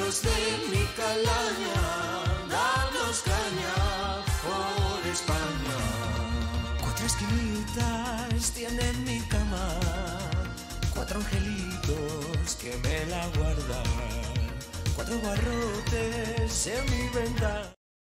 los de mi calaña, danos caña por España. 4 esquinitas tiene mi cama, 4 angelitos que me la guardan, 4 barrotes en mi ventana.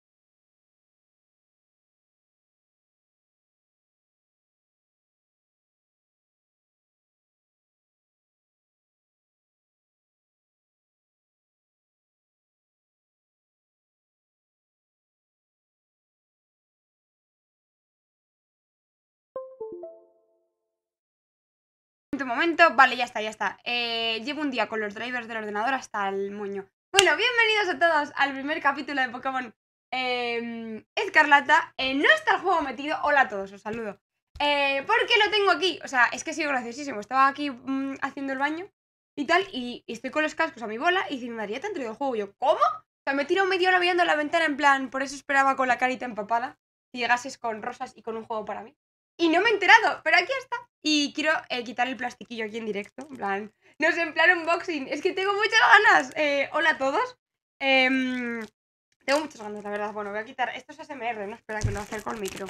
Momento, vale, ya está. Llevo un día con los drivers del ordenador hasta el moño. Bueno, bienvenidos a todos al primer capítulo de Pokémon Escarlata. No está el juego metido. Hola a todos, os saludo. ¿Por qué lo tengo aquí? O sea, es que ha sido graciosísimo. Estaba aquí haciendo el baño y tal, y estoy con los cascos a mi bola y diciendo, María, ¿te han traído el juego? Y yo, ¿cómo? O sea, me he tirado media hora mirando la ventana en plan, por eso esperaba con la carita empapada si llegases con rosas y con un juego para mí. Y no me he enterado, pero aquí está. Y quiero quitar el plastiquillo aquí en directo. En plan, no sé, en plan unboxing. Es que tengo muchas ganas. Hola a todos. Tengo muchas ganas, la verdad. Bueno, voy a quitar. Esto es ASMR, ¿no? Espera que lo acerco al micro.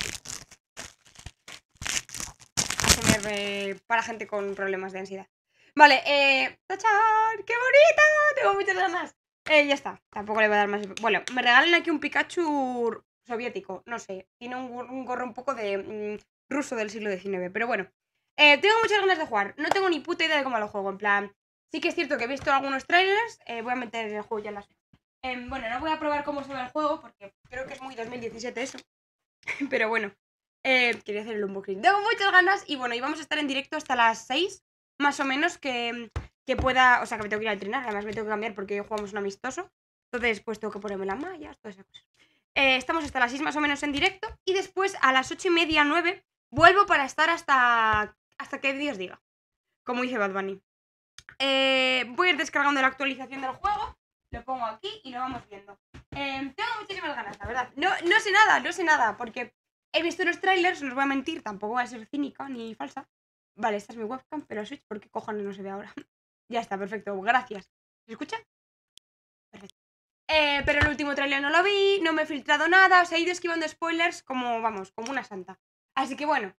ASMR para gente con problemas de ansiedad. Vale, ¡tachán! ¡Qué bonito! Tengo muchas ganas. Ya está. Tampoco le voy a dar más. Bueno, me regalan aquí un Pikachu soviético. No sé. Tiene un gorro un poco de ruso del siglo XIX. Pero bueno. Tengo muchas ganas de jugar. No tengo ni puta idea de cómo lo juego. En plan, sí que es cierto que he visto algunos trailers. Voy a meter el juego ya en las. Bueno, no voy a probar cómo se ve el juego porque creo que es muy 2017 eso. Pero bueno, quería hacer el unboxing. Tengo muchas ganas y bueno, y vamos a estar en directo hasta las 6, más o menos, que pueda. O sea, que me tengo que ir a entrenar. Además, me tengo que cambiar porque hoy jugamos un amistoso. Entonces, pues tengo que ponerme las mallas, todas esas cosas. Estamos hasta las 6 más o menos en directo y después a las 8:30, 9 vuelvo para estar hasta que Dios diga, como dice Bad Bunny. Voy a ir descargando la actualización del juego, lo pongo aquí y lo vamos viendo. Tengo muchísimas ganas, la verdad. No sé nada, porque he visto los trailers, no os voy a mentir, tampoco voy a ser cínica ni falsa. Vale, esta es mi webcam, pero el Switch, ¿por qué cojones no se ve ahora? Ya está, perfecto, gracias. ¿Se escucha? Perfecto. Pero el último trailer no lo vi, no me he filtrado nada, os he ido esquivando spoilers como, vamos, como una santa. Así que bueno.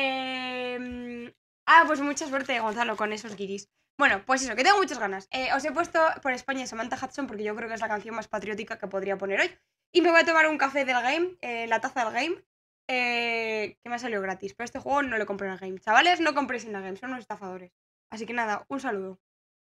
Pues mucha suerte, Gonzalo, con esos guiris. Bueno, pues eso, que tengo muchas ganas. Os he puesto por España Samantha Hudson porque yo creo que es la canción más patriótica que podría poner hoy. Y me voy a tomar un café del game, la taza del game, que me ha salido gratis. Pero este juego no lo compré en el game. Chavales, no compréis en el game, son unos estafadores. Así que nada, un saludo.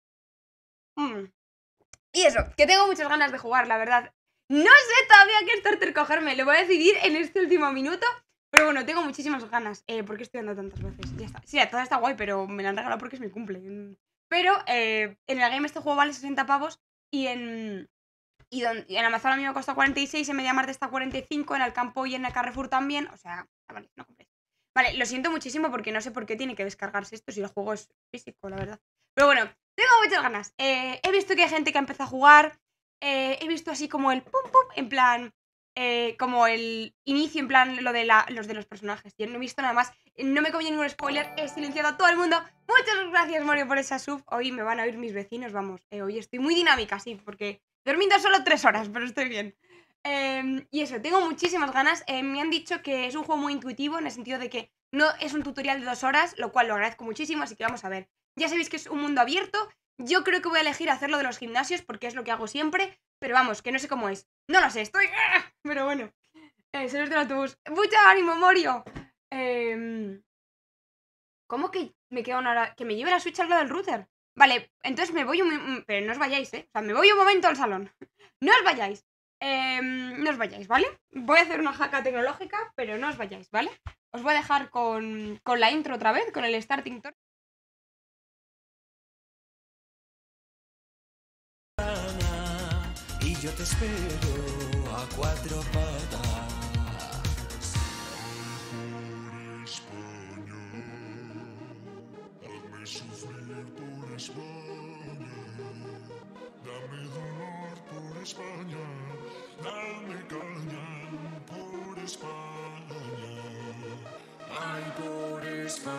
Y eso, que tengo muchas ganas de jugar, la verdad. No sé todavía qué starter cogerme, lo voy a decidir en este último minuto. Pero bueno, tengo muchísimas ganas. ¿Por qué estoy dando tantas veces? Ya está. Sí, toda está guay, pero me la han regalado porque es mi cumple. Pero en el game este juego vale 60 pavos y en Amazon a mí me costó 46, en MediaMarkt está 45, en el campo y en el Carrefour también. O sea, vale, no compréis. Vale, lo siento muchísimo porque no sé por qué tiene que descargarse esto si el juego es físico, la verdad. Pero bueno, tengo muchas ganas. He visto que hay gente que empieza a jugar. He visto así como el pum pum, en plan, como el inicio, en plan, lo de los de los personajes. Yo no he visto nada más. No me comí ningún spoiler. He silenciado a todo el mundo. Muchas gracias, Mario, por esa sub. Hoy me van a oír mis vecinos, vamos. Hoy estoy muy dinámica, sí, porque dormido solo 3 horas, pero estoy bien. Y eso, tengo muchísimas ganas. Me han dicho que es un juego muy intuitivo en el sentido de que no es un tutorial de 2 horas, lo cual lo agradezco muchísimo, así que vamos a ver. Ya sabéis que es un mundo abierto. Yo creo que voy a elegir hacerlo de los gimnasios porque es lo que hago siempre, pero vamos, que no sé cómo es. No lo sé, estoy... Pero bueno. Señores del autobús. ¡Mucho ánimo, Morio! ¿Cómo que me queda una hora? Que me lleve la Switch al lado del router. Vale, entonces me voy pero no os vayáis, ¿eh? O sea, me voy un momento al salón. No os vayáis. No os vayáis, ¿vale? Voy a hacer una jaca tecnológica, pero no os vayáis, ¿vale? Os voy a dejar con la intro otra vez, con el starting tour. Y yo te espero a 4 patas. Por España, hazme sufrir por España, dame dolor por España, dame caña por España. Ay, por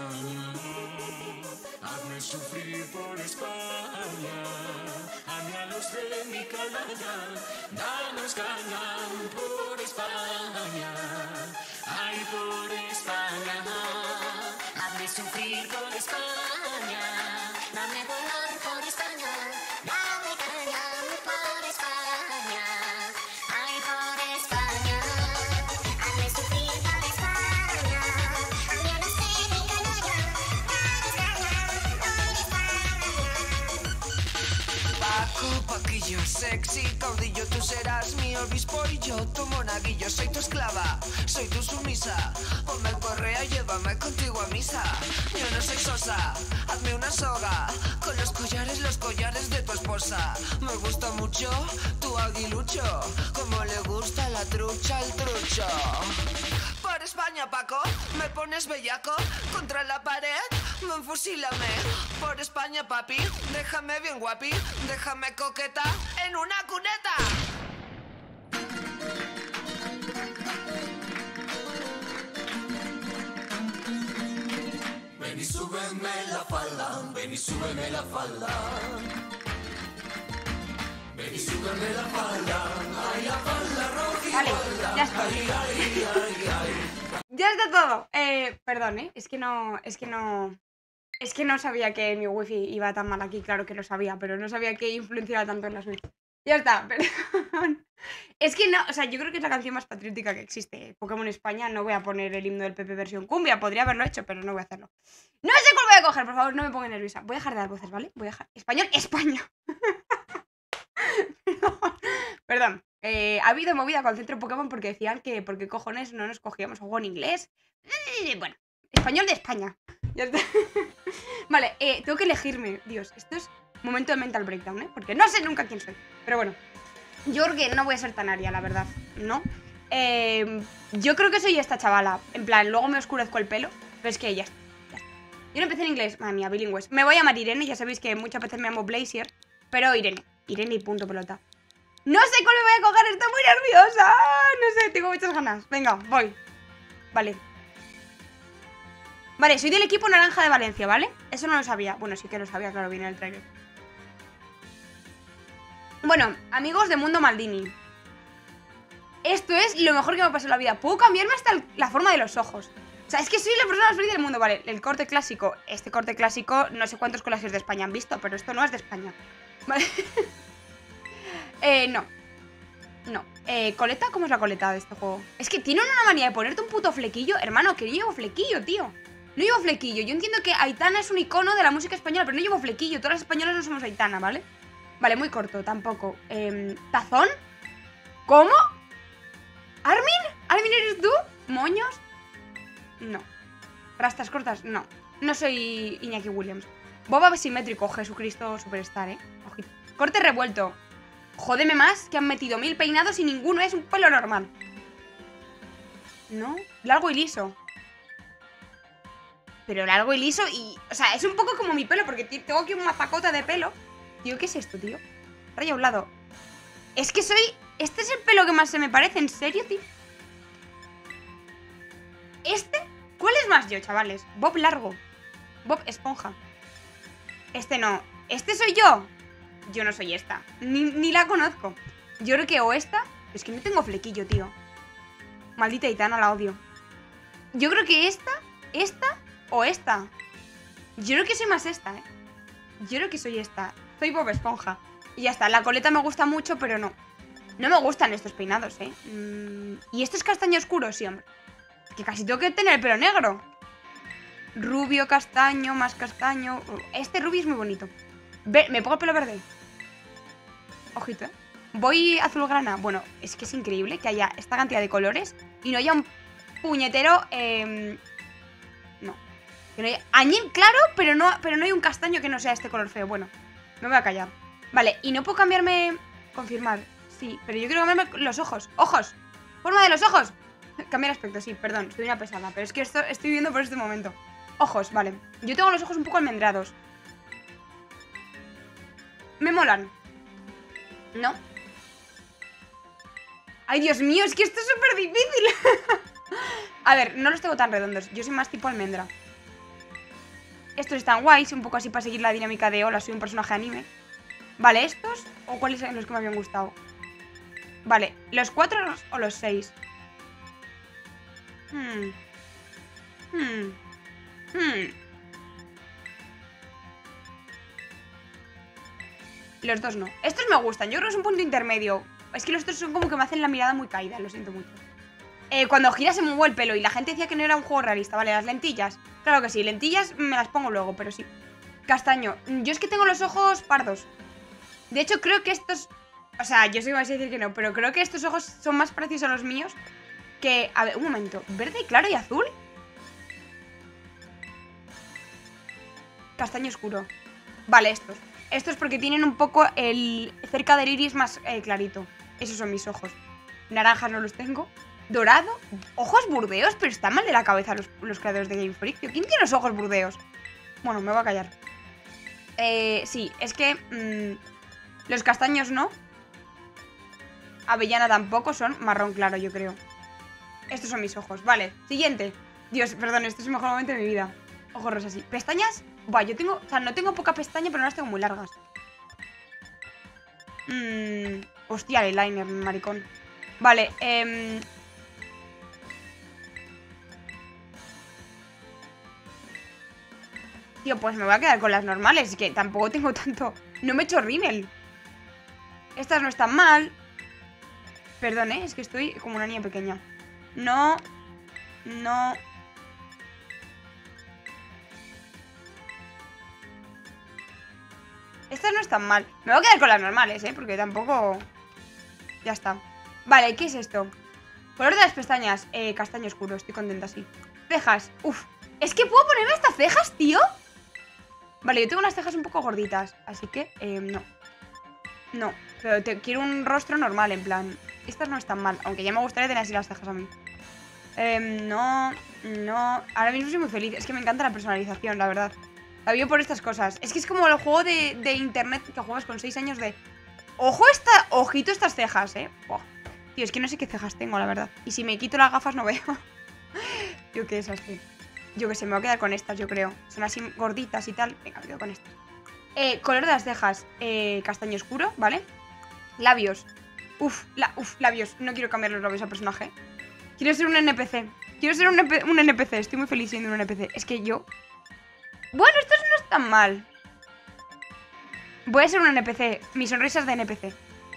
España, hazme sufrir por España, a mi manos de mi canalla, danos caña por España, ay por España, hazme sufrir por España, dame dolor por España, dame caña por España, ay por España, hazme sufrir por España, manos de mi canalla, danos caña por España. Paco, Paquillo, sexy, caudillo, tú serás mi obispo y yo tu monaguillo. Soy tu esclava, soy tu sumisa. Ponme el correa y llévame contigo a misa. Yo no soy sosa, hazme una soga con los collares de tu esposa. Me gusta mucho tu aguilucho, como le gusta la trucha al trucho. Por España, Paco, me pones bellaco contra la pared, enfusílame. Por España, papi, déjame bien guapi, déjame coqueta en una cuneta. Ven y súbeme la falda, ven y súbeme la falda. Ven y súbeme la falda, ay la falda roja y Vale, falda. ya está. Ay, ay, ay, ay. Ya está todo. Perdón, es que no sabía que mi wifi iba tan mal aquí, claro que lo sabía, pero no sabía que influenciaba tanto en la Switch. Ya está, perdón. Es que no, o sea, yo creo que es la canción más patriótica que existe. Pokémon España, no voy a poner el himno del PP versión cumbia, podría haberlo hecho, pero no voy a hacerlo. No sé cuál voy a coger, por favor, no me ponga nerviosa. Voy a dejar de dar voces, ¿vale? Voy a dejar... Español, España. Perdón. Ha habido movida con el centro Pokémon porque decían que por qué cojones no nos cogíamos juego en inglés. Bueno, español de España. Ya está. Vale, tengo que elegirme. Dios, esto es momento de mental breakdown, ¿eh? Porque no sé nunca quién soy. Pero bueno, yo creo que no voy a ser tan aria, la verdad, ¿no? Yo creo que soy esta chavala. En plan, luego me oscurezco el pelo, pero es que ya está. Yo no empecé en inglés, madre mía, bilingües. Me voy a llamar Irene, ya sabéis que muchas veces me llamo Blazier, pero Irene. Irene y punto pelota. No sé cuál me voy a coger, estoy muy nerviosa. No sé, tengo muchas ganas. Venga, voy. Vale. Vale, soy del equipo naranja de Valencia, ¿vale? Eso no lo sabía. Bueno, sí que lo sabía, claro, viene en el trailer. Bueno, amigos de Mundo Maldini. Esto es lo mejor que me ha pasado en la vida. Puedo cambiarme hasta la forma de los ojos. O sea, es que soy la persona más feliz del mundo. Vale, el corte clásico. Este corte clásico, no sé cuántos colegios de España han visto, pero esto no es de España. Vale. No. No. ¿Coleta? ¿Cómo es la coleta de este juego? Es que tienen una manía de ponerte un puto flequillo. Hermano, que yo llevo flequillo, tío. No llevo flequillo. Yo entiendo que Aitana es un icono de la música española, pero no llevo flequillo. Todas las españolas no somos Aitana, ¿vale? Vale, muy corto, tampoco. ¿Tazón? ¿Cómo? ¿Armin? ¿Armin eres tú? ¿Moños? No. ¿Rastas cortas? No. No soy Iñaki Williams. Boba simétrico, Jesucristo Superstar, Ojito. Corte revuelto. Jódeme más que han metido 1000 peinados y ninguno es un pelo normal. ¿No? Largo y liso. Pero largo y liso y... O sea, es un poco como mi pelo porque tengo aquí una zapacota de pelo. Tío, ¿qué es esto, tío? Raya a un lado. Es que soy... Este es el pelo que más se me parece, ¿en serio, tío? ¿Este? ¿Cuál es más yo, chavales? Bob largo. Bob esponja. Este no. ¿Este soy yo? Yo no soy esta. Ni la conozco. Yo creo que o esta... Es que no tengo flequillo, tío. Maldita Aitana, la odio. Yo creo que esta o esta. Yo creo que soy más esta, Yo creo que soy esta. Soy Bob Esponja. Y ya está. La coleta me gusta mucho, pero no. No me gustan estos peinados, ¿Y este es castaño oscuro? Sí, hombre. Que casi tengo que tener el pelo negro. Rubio, castaño, más castaño. Este rubio es muy bonito. ¿Me pongo el pelo verde? Ojito, Voy azulgrana. Bueno, es que es increíble que haya esta cantidad de colores y no haya un puñetero... No. Que no haya... Añil, claro, pero no hay un castaño que no sea este color feo. Bueno, me voy a callar. Vale, y no puedo cambiarme... Confirmar. Sí, pero yo quiero cambiarme los ojos. ¡Ojos! ¡Forma de los ojos! Cambiar aspecto, sí, perdón, soy una pesada. Pero es que esto estoy viviendo por este momento. Ojos, vale. Yo tengo los ojos un poco almendrados. Me molan. ¿No? ¡Ay, Dios mío! Es que esto es súper difícil. A ver, no los tengo tan redondos. Yo soy más tipo almendra. Estos están guays, un poco así para seguir la dinámica de hola, soy un personaje anime. Vale, ¿estos? ¿O cuáles son los que me habían gustado? Vale, ¿los 4 o los 6? Los dos no. Estos me gustan, yo creo que es un punto intermedio. Es que los otros son como que me hacen la mirada muy caída, lo siento mucho. Cuando gira se me mueve el pelo y la gente decía que no era un juego realista. Vale, las lentillas. Claro que sí, lentillas me las pongo luego, pero sí. Castaño. Yo es que tengo los ojos pardos. De hecho, creo que estos... O sea, yo sé que vais a decir que no, pero creo que estos ojos son más parecidos a los míos que... A ver, un momento. ¿Verde, claro y azul? Castaño oscuro. Vale, estos. Estos porque tienen un poco el... cerca del iris más clarito. Esos son mis ojos. Naranjas no los tengo. Dorado. Ojos burdeos, pero están mal de la cabeza los creadores de Game Freak. ¿Quién tiene los ojos burdeos? Bueno, me voy a callar. Sí, es que... los castaños no. Avellana tampoco, son marrón claro, yo creo. Estos son mis ojos, vale. Siguiente. Dios, perdón, este es el mejor momento de mi vida. Ojos rosas, sí. ¿Pestañas? Buah, yo tengo... O sea, no tengo poca pestaña, pero no las tengo muy largas. Hostia, el eyeliner, maricón. Vale, Tío, pues me voy a quedar con las normales. Es que tampoco tengo tanto... No me he hecho rímel. Estas no están mal. Perdón, es que estoy como una niña pequeña. No. No. Estas no están mal. Me voy a quedar con las normales, porque tampoco... Ya está. Vale, ¿qué es esto? Color de las pestañas. Castaño oscuro, estoy contenta así. Cejas, uf. Es que puedo ponerme estas cejas, tío. Vale, yo tengo unas cejas un poco gorditas. Así que, no. No, pero quiero un rostro normal, en plan. Estas no están mal, aunque ya me gustaría tener así las cejas a mí. No, no. Ahora mismo soy muy feliz. Es que me encanta la personalización, la verdad. La vivo por estas cosas. Es que es como el juego de internet que juegas con 6 años de... Ojo ojito estas cejas, Buah. Tío, es que no sé qué cejas tengo, la verdad. Y si me quito las gafas no veo. Yo qué desastre. Yo qué sé, me voy a quedar con estas, yo creo. Son así gorditas y tal. Venga, me quedo con estas. Color de las cejas. Castaño oscuro, ¿vale? Labios. Labios. No quiero cambiar los labios al personaje. Quiero ser un NPC. Quiero ser un NPC. Estoy muy feliz siendo un NPC. Es que yo... Bueno, estos no están mal. Voy a ser un NPC. Mi sonrisa es de NPC.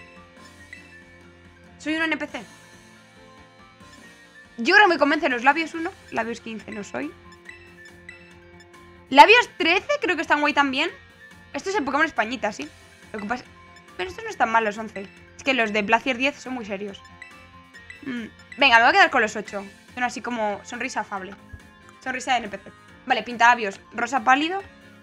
Soy un NPC. Yo ahora me convencen los labios 1. Labios 15 no soy. Labios 13 creo que están guay también. Esto es el Pokémon Españita, sí. Lo que pasa... Pero estos no están mal los 11. Es que los de Blazier 10 son muy serios. Venga, me voy a quedar con los 8. Son así como sonrisa afable. Sonrisa de NPC. Vale, pintalabios. Rosa pálido.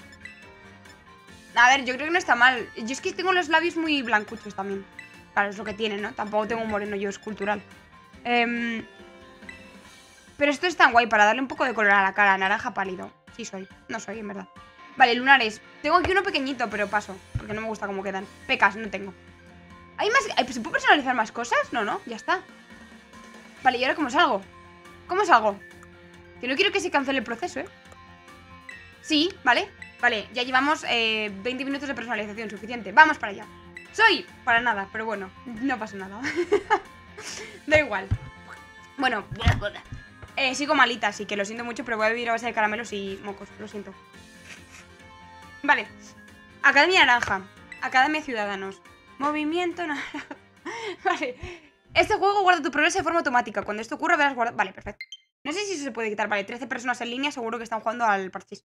A ver, yo creo que no está mal. Yo es que tengo los labios muy blancuchos también. Claro, es lo que tienen, ¿no? Tampoco tengo un moreno yo escultural. Pero estos están guay para darle un poco de color a la cara. Naranja pálido. Sí soy. No soy, en verdad. Vale, lunares. Tengo aquí uno pequeñito, pero paso. Porque no me gusta cómo quedan. Pecas, no tengo. ¿Hay más? ¿Se puede personalizar más cosas? No, ya está. Vale, ¿y ahora cómo salgo? ¿Cómo salgo? Que no quiero que se cancele el proceso, Sí, vale. Vale, ya llevamos 20 minutos de personalización, suficiente. Vamos para allá. Soy para nada, pero bueno, no pasa nada. Da igual. Bueno, sigo malita, así que lo siento mucho, pero voy a vivir a base de caramelos y mocos, lo siento. Vale. Academia Naranja. Academia Ciudadanos. Movimiento naranja. Vale. Este juego guarda tu progreso de forma automática. Cuando esto ocurra verás guardar... Vale, perfecto. No sé si eso se puede quitar. Vale, 13 personas en línea seguro que están jugando al parchís.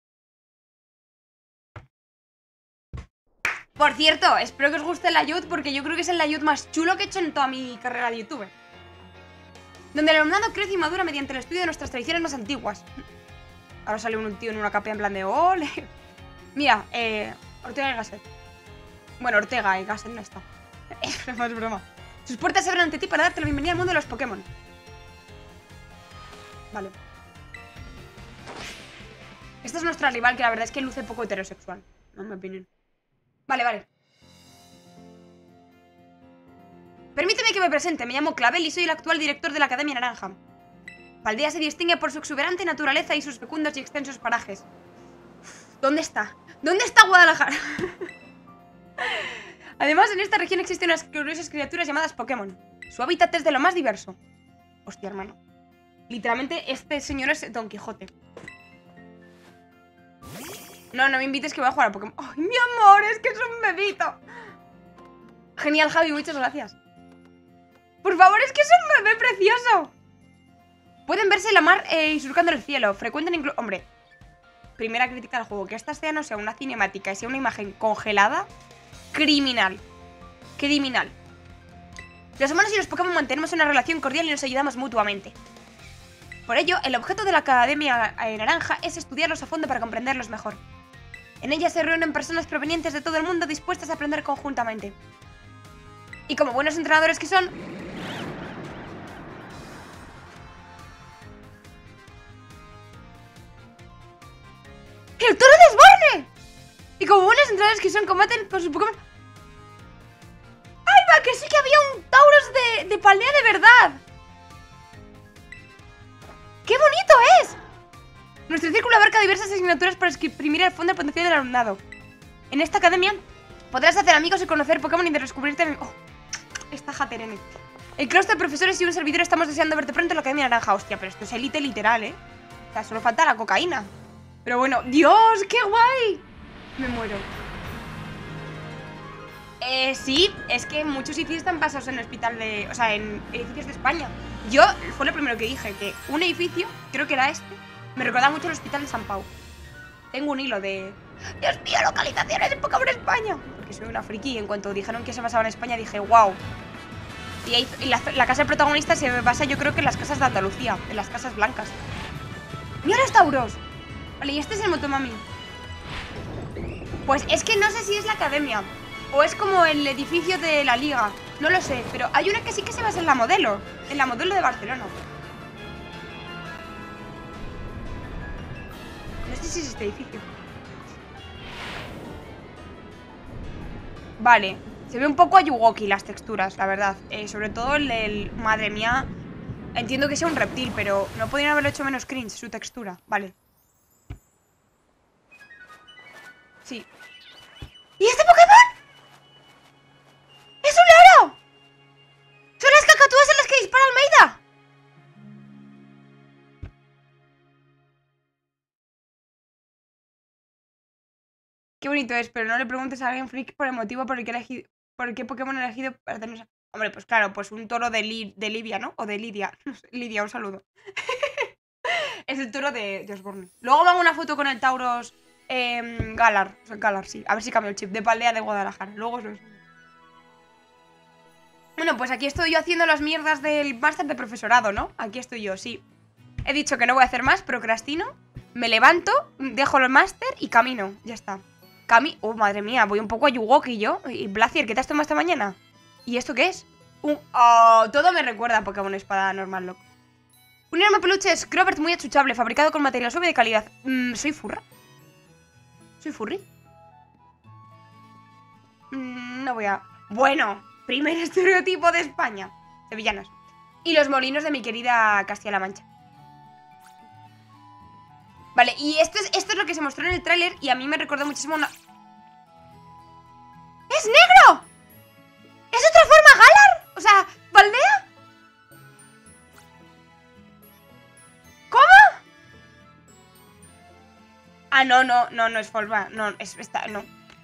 Por cierto, espero que os guste el layout porque yo creo que es el layout más chulo que he hecho en toda mi carrera de youtuber. Donde el alumnado crece y madura mediante el estudio de nuestras tradiciones más antiguas. Ahora sale un tío en una capa en plan de ole. Mira, Ortega y Gasset. Bueno, Ortega y Gasset no está. Es broma. Sus puertas se abren ante ti para darte la bienvenida al mundo de los Pokémon. Vale. Esta es nuestra rival, que la verdad es que luce poco heterosexual, en mi opinión. Vale. Permíteme que me presente, me llamo Clavel y soy el actual director de la Academia Naranja. Paldea se distingue por su exuberante naturaleza y sus fecundos y extensos parajes. ¿Dónde está? ¿Dónde está Guadalajara? Además, en esta región existen unas curiosas criaturas llamadas Pokémon. Su hábitat es de lo más diverso. Hostia, hermano. Literalmente, este señor es Don Quijote. No, no me invites que voy a jugar a Pokémon. ¡Ay, mi amor! Es que es un bebito. Genial, Javi, muchas gracias. Por favor, es que es un bebé precioso. Pueden verse la mar y surcando el cielo. Frecuentan incluso... Hombre, primera crítica al juego. Que esta escena no sea una cinemática y sea una imagen congelada. Criminal. Criminal. Los humanos y los Pokémon mantenemos una relación cordial y nos ayudamos mutuamente. Por ello, el objeto de la Academia Naranja es estudiarlos a fondo para comprenderlos mejor. En ella se reúnen personas provenientes de todo el mundo dispuestas a aprender conjuntamente. Y como buenos entrenadores que son... ¡El toro desborne! Y como buenos entrenadores que son, combaten por sus Pokémon... ¡Ay, va! Que sí que había un Tauros de Paldea de verdad. ¡Qué bonito es! Nuestro círculo abarca diversas asignaturas para exprimir el fondo del potencial del alumnado. En esta academia podrás hacer amigos y conocer Pokémon y descubrirte... ¡Oh! Esta Jaterene. El claustro de profesores y un servidor estamos deseando verte pronto en la Academia Naranja. Hostia, pero esto es élite literal, ¿eh? O sea, solo falta la cocaína. Pero bueno, ¡Dios! ¡Qué guay! Me muero. Sí, es que muchos edificios están basados en el hospital de... O sea, en edificios de España. Yo, fue lo primero que dije, que un edificio, creo que era este, me recuerda mucho al hospital de San Pau. Tengo un hilo de... ¡Dios mío, localizaciones en Pokémon España! Porque soy una friki y en cuanto dijeron que se basaba en España dije, wow. Y ahí, la casa del protagonista se basa yo creo que en las casas de Andalucía, en las casas blancas. ¡Mira los Tauros! Vale, y este es el Motomami. Pues es que no sé si es la academia o es como el edificio de la liga. No lo sé, pero hay una que sí que se basa en la modelo de Barcelona. No sé si es este edificio. Vale, se ve un poco Ayuwoki las texturas, la verdad. Sobre todo el del... Madre mía. Entiendo que sea un reptil, pero no podrían haberlo hecho menos cringe su textura. Vale. Sí. ¿Y este Pokémon? ¡Es un loro! ¡Son las cacatúas en las que dispara Almeida! Qué bonito es, pero no le preguntes a alguien freak por el motivo por el que elegido, por qué Pokémon ha elegido para tener... Hombre, pues claro, pues un toro de Livia, ¿no? O de Lidia. No sé, Lidia, un saludo. Es el toro de Osborne. Luego me hago una foto con el Tauros Galar. O sea, Galar, sí. A ver si cambio el chip. De Paldea de Guadalajara. Luego os lo enseño. Bueno, pues aquí estoy yo haciendo las mierdas del máster de profesorado, ¿no? Aquí estoy yo, sí. He dicho que no voy a hacer más, procrastino. Me levanto, dejo el máster y camino. Ya está. Oh, madre mía, voy un poco a Yuwoki yo. Y Blazier, ¿qué te has tomado esta mañana? ¿Y esto qué es? Oh, todo me recuerda a Pokémon Espada normal, loco. Un enorme peluche es Scrobert muy achuchable, fabricado con material suave y de calidad. ¿Soy furra? ¿Soy furry? No voy a... Bueno, primer estereotipo de España. Sevillanas. Y los molinos de mi querida Castilla-La Mancha. Vale, y esto es lo que se mostró en el tráiler y a mí me recordó muchísimo una... ¡Es negro! ¿Es otra forma Galar? O sea, ¿Paldea? ¿Cómo? Ah, no es forma. No, no.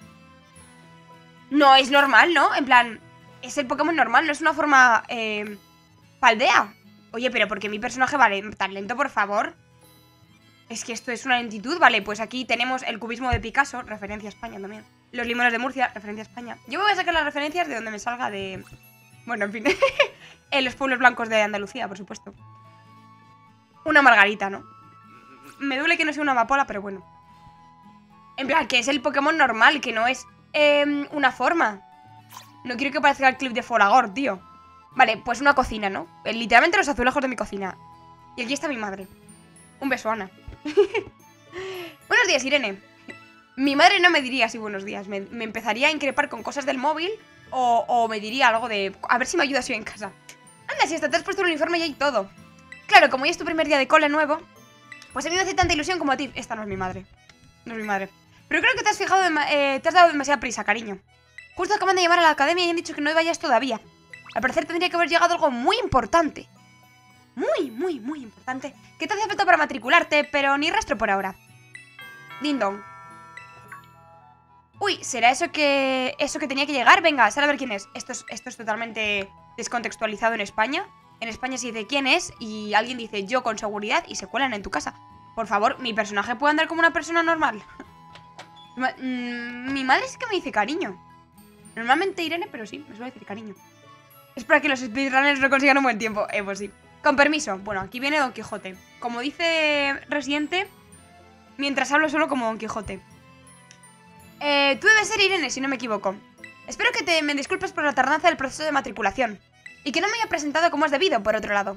No, es normal, ¿no? En plan, es el Pokémon normal, no es una forma Paldea. Oye, pero ¿por qué mi personaje vale tan lento, por favor? Es que esto es una lentitud. Vale, pues aquí tenemos el cubismo de Picasso, referencia a España también. Los limones de Murcia, referencia a España. Yo me voy a sacar las referencias de donde me salga de... Bueno, en fin. En los pueblos blancos de Andalucía, por supuesto. Una margarita, ¿no? Me duele que no sea una amapola, pero bueno. En plan, que es el Pokémon normal, que no es una forma. No quiero que parezca el clip de Folagor, tío. Vale, pues una cocina, ¿no? Literalmente los azulejos de mi cocina. Y aquí está mi madre. Un beso, Ana. Buenos días, Irene. Mi madre no me diría así buenos días. Me empezaría a increpar con cosas del móvil o me diría algo de... A ver si me ayudas yo en casa. Anda, si hasta te has puesto el uniforme ya y todo. Claro, como hoy es tu primer día de cole nuevo, pues a mí me hace tanta ilusión como a ti. Esta no es mi madre. No es mi madre. Pero creo que te has fijado... te has dado demasiada prisa, cariño. Justo acaban de llamar a la academia y han dicho que no vayas todavía. Al parecer tendría que haber llegado algo muy importante. Muy importante. Que te hace falta para matricularte, pero ni rastro por ahora. Ding dong. Uy, ¿será eso que tenía que llegar? Venga, sal a ver quién es. Esto es totalmente descontextualizado en España. En España se dice quién es y alguien dice yo con seguridad y se cuelan en tu casa. Por favor, ¿mi personaje puede andar como una persona normal? Mi madre sí que me dice cariño. Normalmente Irene, pero sí, me suele decir cariño. Es para que los speedrunners no consigan un buen tiempo. Pues sí. Con permiso. Bueno, aquí viene Don Quijote. Como dice Residente, mientras hablo solo como Don Quijote. Tú debes ser Irene, si no me equivoco. Espero que me disculpes por la tardanza del proceso de matriculación. Y que no me haya presentado como es debido, por otro lado.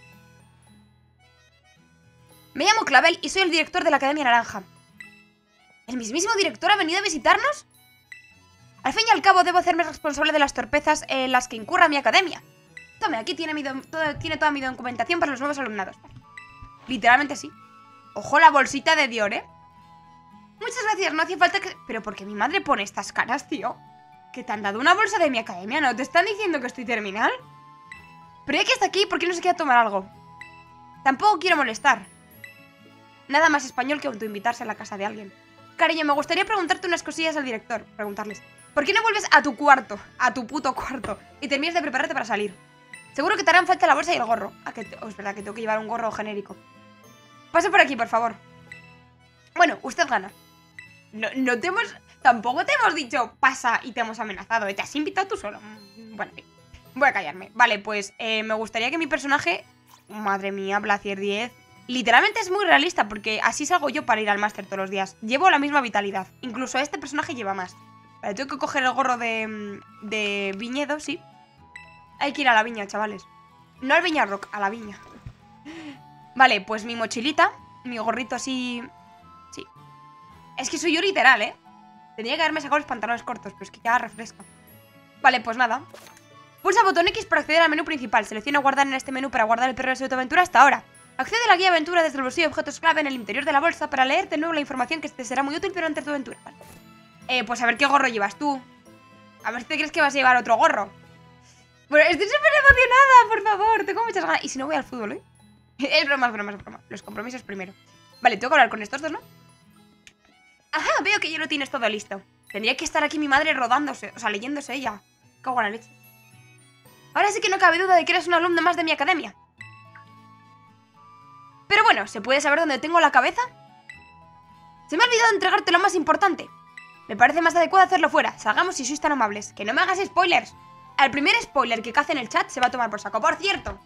Me llamo Clavel y soy el director de la Academia Naranja. ¿El mismísimo director ha venido a visitarnos? Al fin y al cabo, debo hacerme responsable de las torpezas en las que incurra mi academia. Tome, aquí tiene toda mi documentación para los nuevos alumnados. Literalmente sí. Ojo la bolsita de Dior, ¿eh? Muchas gracias, no hacía falta que... Pero ¿por qué mi madre pone estas caras, tío? ¿Que te han dado una bolsa de mi academia? ¿No te están diciendo que estoy terminal? Pero ya que está aquí, ¿por qué no se queda a tomar algo? Tampoco quiero molestar. Nada más español que autoinvitarse a la casa de alguien. Cariño, me gustaría preguntarte unas cosillas al director. Preguntarles. ¿Por qué no vuelves a tu cuarto? A tu puto cuarto. Y terminas de prepararte para salir. Seguro que te harán falta la bolsa y el gorro. Es verdad que tengo que llevar un gorro genérico. Pase por aquí, por favor. Bueno, usted gana. No te hemos... Tampoco te hemos dicho pasa y te hemos amenazado. Te has invitado tú solo. Bueno, voy a callarme. Vale, pues me gustaría que mi personaje... Madre mía, Blacier 10... Literalmente es muy realista porque así salgo yo para ir al máster todos los días. Llevo la misma vitalidad. Incluso este personaje lleva más. Vale, tengo que coger el gorro de viñedo, sí. Hay que ir a la viña, chavales. No al Viña Rock, a la viña. Vale, pues mi mochilita. Mi gorrito así... Sí. Es que soy yo literal, ¿eh? Tendría que haberme sacado los pantalones cortos, pero es que ya refresca. Vale, pues nada. Pulsa botón X para acceder al menú principal. Selecciona guardar en este menú para guardar el progreso de tu aventura hasta ahora. Accede a la guía aventura desde el bolsillo de objetos clave en el interior de la bolsa para leer de nuevo la información que te será muy útil durante tu aventura. Vale. Pues a ver qué gorro llevas tú. A ver si te crees que vas a llevar otro gorro. Bueno, estoy súper emocionada, por favor. Tengo muchas ganas. Y si no voy al fútbol, ¿eh? Es broma, es broma, es broma. Los compromisos primero. Vale, tengo que hablar con estos dos, ¿no? Ajá, veo que ya lo tienes todo listo. Tendría que estar aquí mi madre rodándose, o sea, leyéndose ella. Cago en la leche. Ahora sí que no cabe duda de que eres un alumno más de mi academia. Pero bueno, ¿se puede saber dónde tengo la cabeza? Se me ha olvidado entregarte lo más importante. Me parece más adecuado hacerlo fuera. Salgamos si sois tan amables. Que no me hagas spoilers. Al primer spoiler que cace en el chat se va a tomar por saco. Por cierto,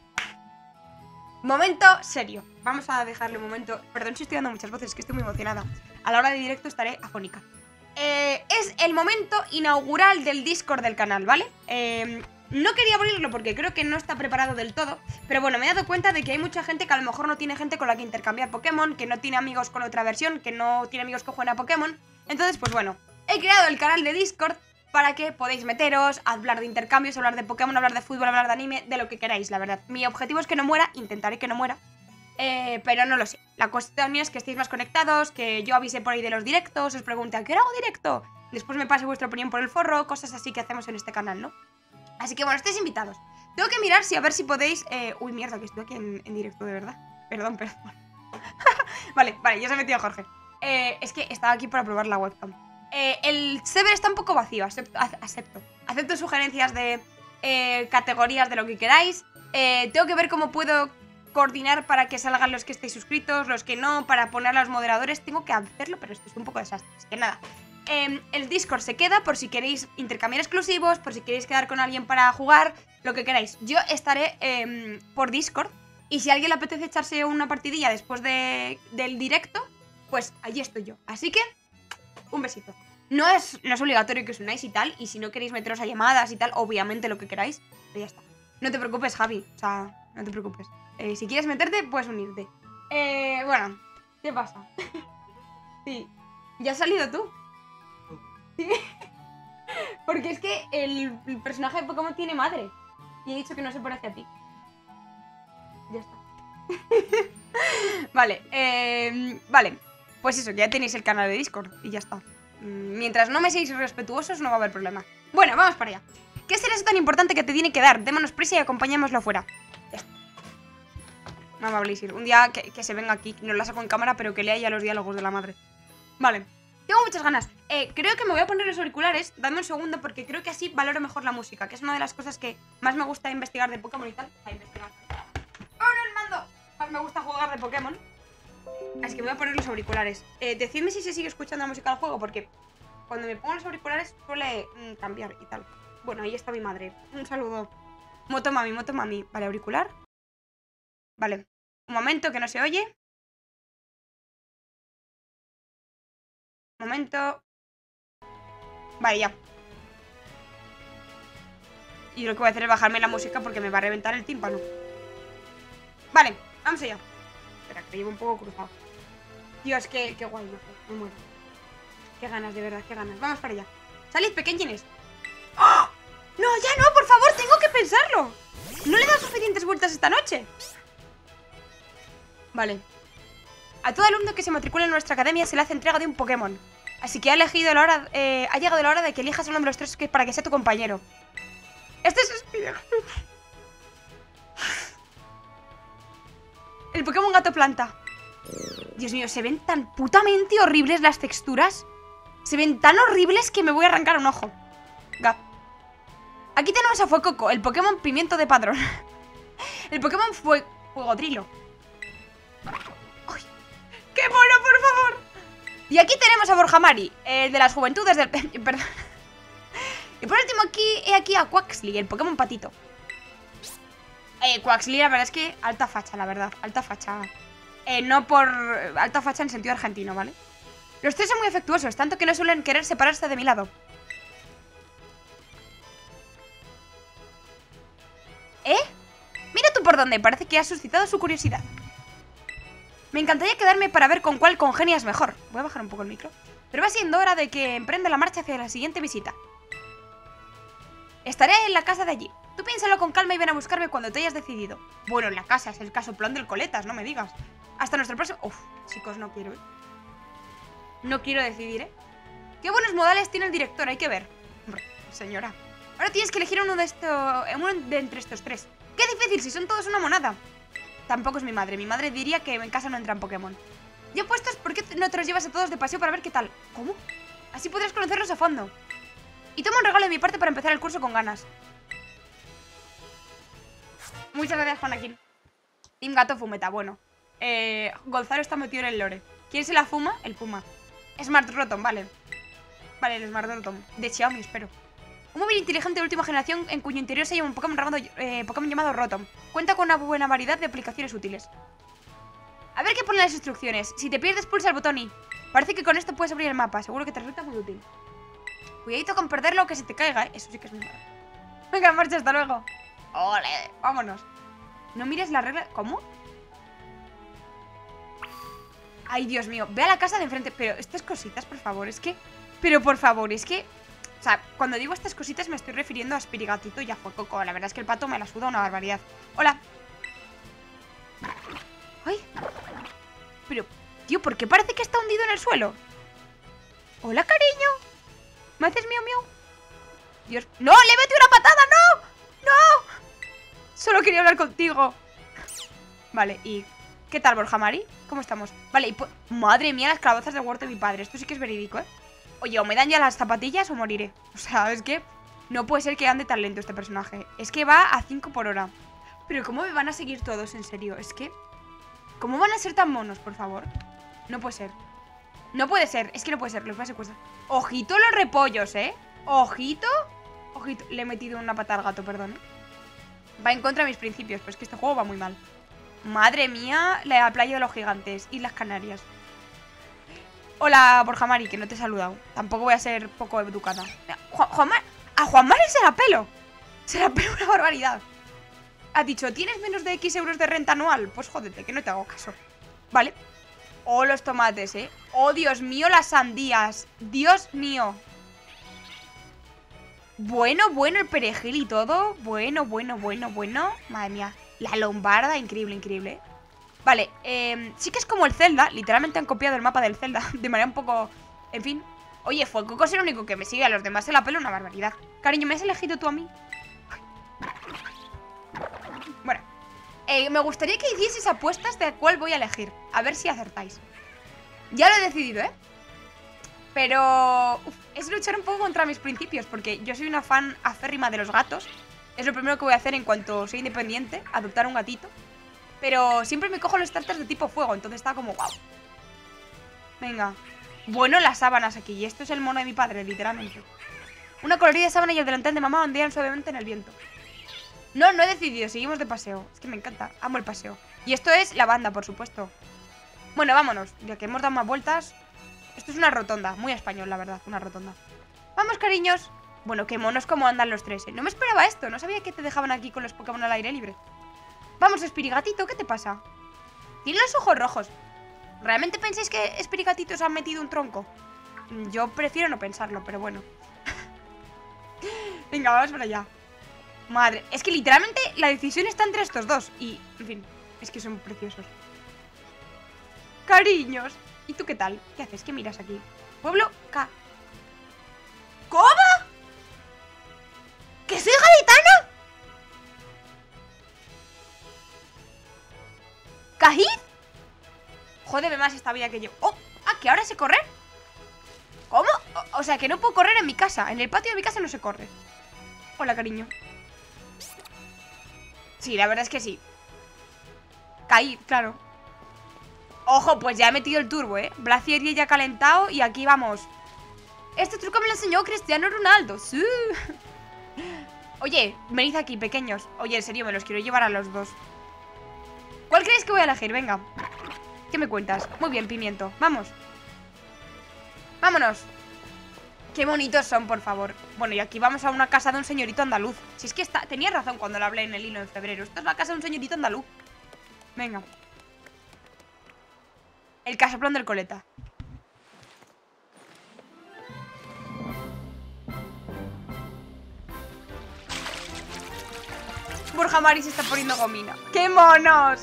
momento serio. Vamos a dejarle un momento. Perdón si estoy dando muchas voces, que estoy muy emocionada. A la hora de directo estaré afónica. Es el momento inaugural del Discord del canal, ¿vale? No quería abrirlo porque creo que no está preparado del todo. Pero bueno, me he dado cuenta de que hay mucha gente que a lo mejor no tiene gente con la que intercambiar Pokémon, que no tiene amigos con otra versión, que no tiene amigos que jueguen a Pokémon. Entonces, pues bueno, he creado el canal de Discord para que podáis meteros, hablar de intercambios, hablar de Pokémon, hablar de fútbol, hablar de anime, de lo que queráis, la verdad. Mi objetivo es que no muera, intentaré que no muera. Pero no lo sé. La cuestión es que estéis más conectados, que yo avise por ahí de los directos, os pregunte ¿a qué hora hago directo? Después me pase vuestra opinión por el forro, cosas así que hacemos en este canal, ¿no? Así que bueno, estáis invitados. Tengo que mirar si a ver si podéis... Uy, mierda, que estoy aquí en directo, de verdad. Perdón. Vale, ya se ha metido Jorge. Es que estaba aquí para probar la webcam. El server está un poco vacío, acepto sugerencias de categorías de lo que queráis. Tengo que ver cómo puedo coordinar para que salgan los que estéis suscritos, los que no, para poner a los moderadores. Tengo que hacerlo, pero esto es un poco desastre. Así que nada. El Discord se queda por si queréis intercambiar exclusivos, por si queréis quedar con alguien para jugar, lo que queráis. Yo estaré por Discord y si a alguien le apetece echarse una partidilla después del directo, pues allí estoy yo. Así que, un besito. No es obligatorio que os unáis y tal, y si no queréis meteros a llamadas y tal, obviamente lo que queráis, pero ya está. No te preocupes, Javi, o sea, no te preocupes. Si quieres meterte, puedes unirte. Bueno, ¿qué pasa? Sí, ¿ya has salido tú? Sí. Porque es que el personaje de Pokémon tiene madre. Y he dicho que no se parece a ti. Ya está. Vale, pues eso, ya tenéis el canal de Discord y ya está. Mientras no me seáis irrespetuosos no va a haber problema. Bueno, vamos para allá. ¿Qué será eso tan importante que te tiene que dar? Démonos prisa y acompañémoslo fuera. Ya está. Mamá Blissir. Un día que se venga aquí. No la saco en cámara, pero que lea ya los diálogos de la madre. Vale. Tengo muchas ganas. Creo que me voy a poner los auriculares. Dame un segundo porque creo que así valoro mejor la música. Que es una de las cosas que más me gusta investigar de Pokémon y tal. A investigar. ¡Oh, no, el mando! Más me gusta jugar de Pokémon. Así que me voy a poner los auriculares. Decidme si se sigue escuchando la música del juego, porque cuando me pongo los auriculares suele cambiar y tal. Bueno, ahí está mi madre. Un saludo. Motomami, Motomami. Vale, auricular. Vale. Un momento, que no se oye. Un momento. Vale, ya. Y lo que voy a hacer es bajarme la música porque me va a reventar el tímpano. Vale, vamos allá. Espera, que llevo un poco cruzado. Dios, qué guay, no sé, me muero. Qué ganas, de verdad, qué ganas. Vamos para allá. Salid, pequeñines. ¡Oh! No, ya no, por favor, tengo que pensarlo. No le he dado suficientes vueltas esta noche. Vale. A todo alumno que se matricule en nuestra academia se le hace entrega de un Pokémon. Así que ha llegado la hora de que elijas uno de los tres para que sea tu compañero. Este es Spider. El Pokémon Gato Planta. Dios mío, se ven tan putamente horribles las texturas. Se ven tan horribles que me voy a arrancar un ojo. Aquí tenemos a Fuecoco, el Pokémon Pimiento de Padrón. El Pokémon Fuegodrilo. ¡Ay! ¡Qué mono, por favor! Y aquí tenemos a Borjamari, el de las juventudes del... Perdón. Y por último aquí a Quaxly, el Pokémon Patito. Quaxly, la verdad es que alta facha, la verdad. Alta facha. No por alta facha en sentido argentino, ¿vale? Los tres son muy afectuosos, tanto que no suelen querer separarse de mi lado. Mira tú por dónde, parece que has suscitado su curiosidad. Me encantaría quedarme para ver con cuál congenias mejor. Voy a bajar un poco el micro. Pero va siendo hora de que emprenda la marcha hacia la siguiente visita. Estaré en la casa de allí. Tú piénsalo con calma y ven a buscarme cuando te hayas decidido. Bueno, en la casa, es el caso plan del Coletas, no me digas. Hasta nuestro próximo... Uf, chicos, no quiero, No quiero decidir, Qué buenos modales tiene el director, hay que ver. Hombre, señora. Ahora tienes que elegir uno de entre estos tres. Qué difícil, si son todos una monada. Tampoco es mi madre. Mi madre diría que en casa no entran Pokémon. Ya puestos, ¿por qué no te los llevas a todos de paseo para ver qué tal? ¿Cómo? Así podrás conocerlos a fondo. Y toma un regalo de mi parte para empezar el curso con ganas. Muchas gracias, Juanaquín. Team Gato Fumeta, bueno. Gonzalo está metido en el lore. ¿Quién se la fuma? El Puma. Smart Rotom, vale. Vale, el Smart Rotom. De Xiaomi, espero. Un móvil inteligente de última generación en cuyo interior se llama un Pokémon llamado Rotom. Cuenta con una buena variedad de aplicaciones útiles. A ver qué pone las instrucciones. Si te pierdes, pulsa el botón I. Parece que con esto puedes abrir el mapa. Seguro que te resulta muy útil. Cuidadito con perderlo, que se te caiga, Eso sí que es muy malo. Venga, en marcha, hasta luego. ¡Ole! Vámonos. No mires la regla... ¿Cómo? Ay, Dios mío. Ve a la casa de enfrente. Pero estas cositas, por favor, es que... Pero por favor, es que... O sea, cuando digo estas cositas me estoy refiriendo a Spirigatito y a Fuecoco. La verdad es que el pato me la suda una barbaridad. Hola. Ay. Pero, tío, ¿por qué parece que está hundido en el suelo? Hola, cariño. ¿Me haces miau miau? Dios. ¡No! ¡Le metí una patada! ¡No! ¡No! Solo quería hablar contigo. Vale, ¿y qué tal, Borjamari? ¿Cómo estamos? Vale, y madre mía, las calabazas del huerto de mi padre. Esto sí que es verídico, Oye, o me dan ya las zapatillas o moriré. O sea, es que no puede ser que ande tan lento este personaje. Es que va a 5 por hora. Pero ¿cómo me van a seguir todos, en serio? Es que... ¿Cómo van a ser tan monos, por favor? No puede ser. No puede ser, es que no puede ser, los voy a secuestrar. Ojito los repollos, Ojito. Ojito, le he metido una patada al gato, perdón. Va en contra de mis principios, pero es que este juego va muy mal. Madre mía, la playa de los gigantes, Islas Canarias. Hola, Borjamari, que no te he saludado. Tampoco voy a ser poco educada. A Juanmari se la pelo. Se la pelo una barbaridad. Ha dicho, ¿tienes menos de X euros de renta anual? Pues jódete, que no te hago caso. Vale. Oh, los tomates, Oh, Dios mío, las sandías. Dios mío. Bueno, el perejil y todo. Bueno. Madre mía. La lombarda, increíble, increíble. Vale, sí que es como el Zelda. Literalmente han copiado el mapa del Zelda de manera un poco... En fin. Oye, Fuecoco es el único que me sigue. A los demás se la pela una barbaridad. Cariño, ¿me has elegido tú a mí? Bueno. Me gustaría que hicieseis apuestas de cuál voy a elegir. A ver si acertáis. Ya lo he decidido, ¿eh? Pero... es luchar un poco contra mis principios. Porque yo soy una fan aférrima de los gatos. Es lo primero que voy a hacer en cuanto sea independiente. Adoptar un gatito. Pero siempre me cojo los starters de tipo fuego. Entonces está como wow. Venga. Bueno, las sábanas aquí. Y esto es el mono de mi padre, literalmente. Una colorida sábana y el delantal de mamá ondean suavemente en el viento. No, no he decidido. Seguimos de paseo. Es que me encanta. Amo el paseo. Y esto es la banda, por supuesto. Bueno, vámonos. Ya que hemos dado más vueltas. Esto es una rotonda. Muy español, la verdad. Una rotonda. Vamos, cariños. Bueno, qué monos como andan los tres, ¿eh? No me esperaba esto. No sabía que te dejaban aquí con los Pokémon al aire libre. Vamos, Espirigatito. ¿Qué te pasa? Tiene los ojos rojos. ¿Realmente pensáis que Espirigatito se ha metido un tronco? Yo prefiero no pensarlo, pero bueno. Venga, vamos para allá. Madre, es que literalmente la decisión está entre estos dos. Y, en fin, es que son preciosos. Cariños. ¿Y tú qué tal? ¿Qué haces? ¿Qué miras aquí? Pueblo K. ¿Cómo? ¿Que soy gaditano? ¿Cajiz? Jódeme más esta vida que yo. ¡Oh! ¡Ah! ¿Que ahora sé correr? ¿Cómo? O sea, que no puedo correr en mi casa. En el patio de mi casa no se corre. Hola, cariño. Sí, la verdad es que sí. Caí, claro. Ojo, pues ya he metido el turbo, ¿eh? Blacier ya calentado y aquí vamos. Este truco me lo enseñó Cristiano Ronaldo. Sí. Oye, venid aquí, pequeños. Oye, en serio, me los quiero llevar a los dos. ¿Cuál creéis que voy a elegir? Venga. ¿Qué me cuentas? Muy bien, Pimiento. Vamos. Vámonos. Qué bonitos son, por favor. Bueno, y aquí vamos a una casa de un señorito andaluz. Si es que tenía razón cuando lo hablé en el hilo en febrero. Esto es la casa de un señorito andaluz. Venga. El casoplón del coleta. Borja Mari se está poniendo gomina. ¡Qué monos!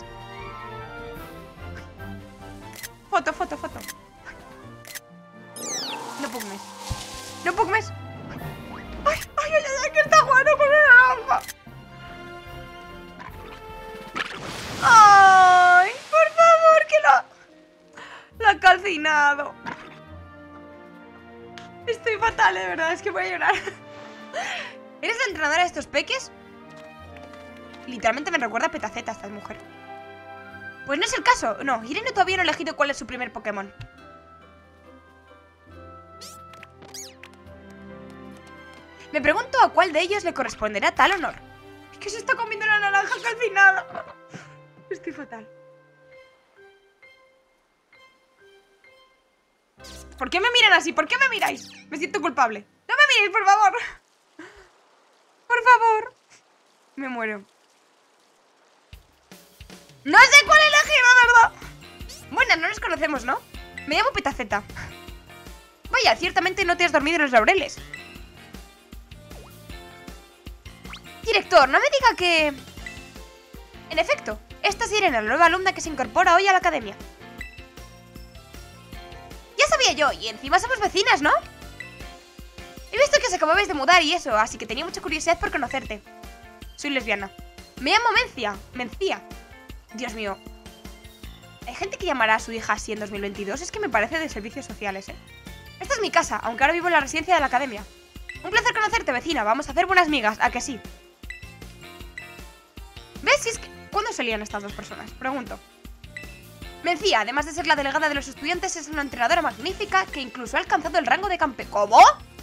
Foto, foto, foto. No puc més. No puc més. Ay, ay, ay, ay, que está jugando con el naranja. Ay, por favor, que la ha calcinado. Estoy fatal, de verdad, es que voy a llorar. ¿Eres la entrenadora de estos peques? Literalmente me recuerda a Petaceta esta mujer. Pues no es el caso. No, Irene todavía no ha elegido cuál es su primer Pokémon. Me pregunto a cuál de ellos le corresponderá tal honor. Es que se está comiendo la naranja calcinada. Estoy fatal. ¿Por qué me miran así? ¿Por qué me miráis? Me siento culpable. No me miréis, por favor. Por favor. Me muero. No sé cuál elegir, la verdad. Bueno, no nos conocemos, ¿no? Me llamo Petaceta. Vaya, ciertamente no te has dormido en los laureles. Director, no me diga que... En efecto, esta es Irene, la nueva alumna que se incorpora hoy a la academia. Ya sabía yo, y encima somos vecinas, ¿no? He visto que se acababais de mudar y eso, así que tenía mucha curiosidad por conocerte. Soy lesbiana. Me llamo Mencía. Dios mío. ¿Hay gente que llamará a su hija así en 2022? Es que me parece de servicios sociales, ¿eh? Esta es mi casa, aunque ahora vivo en la residencia de la academia. Un placer conocerte, vecina. Vamos a hacer buenas migas, ¿a que sí? ¿Ves? Si es que... ¿Cuándo se lían estas dos personas? Pregunto. Mencía, además de ser la delegada de los estudiantes, es una entrenadora magnífica que incluso ha alcanzado el rango de campeón. ¿Cómo?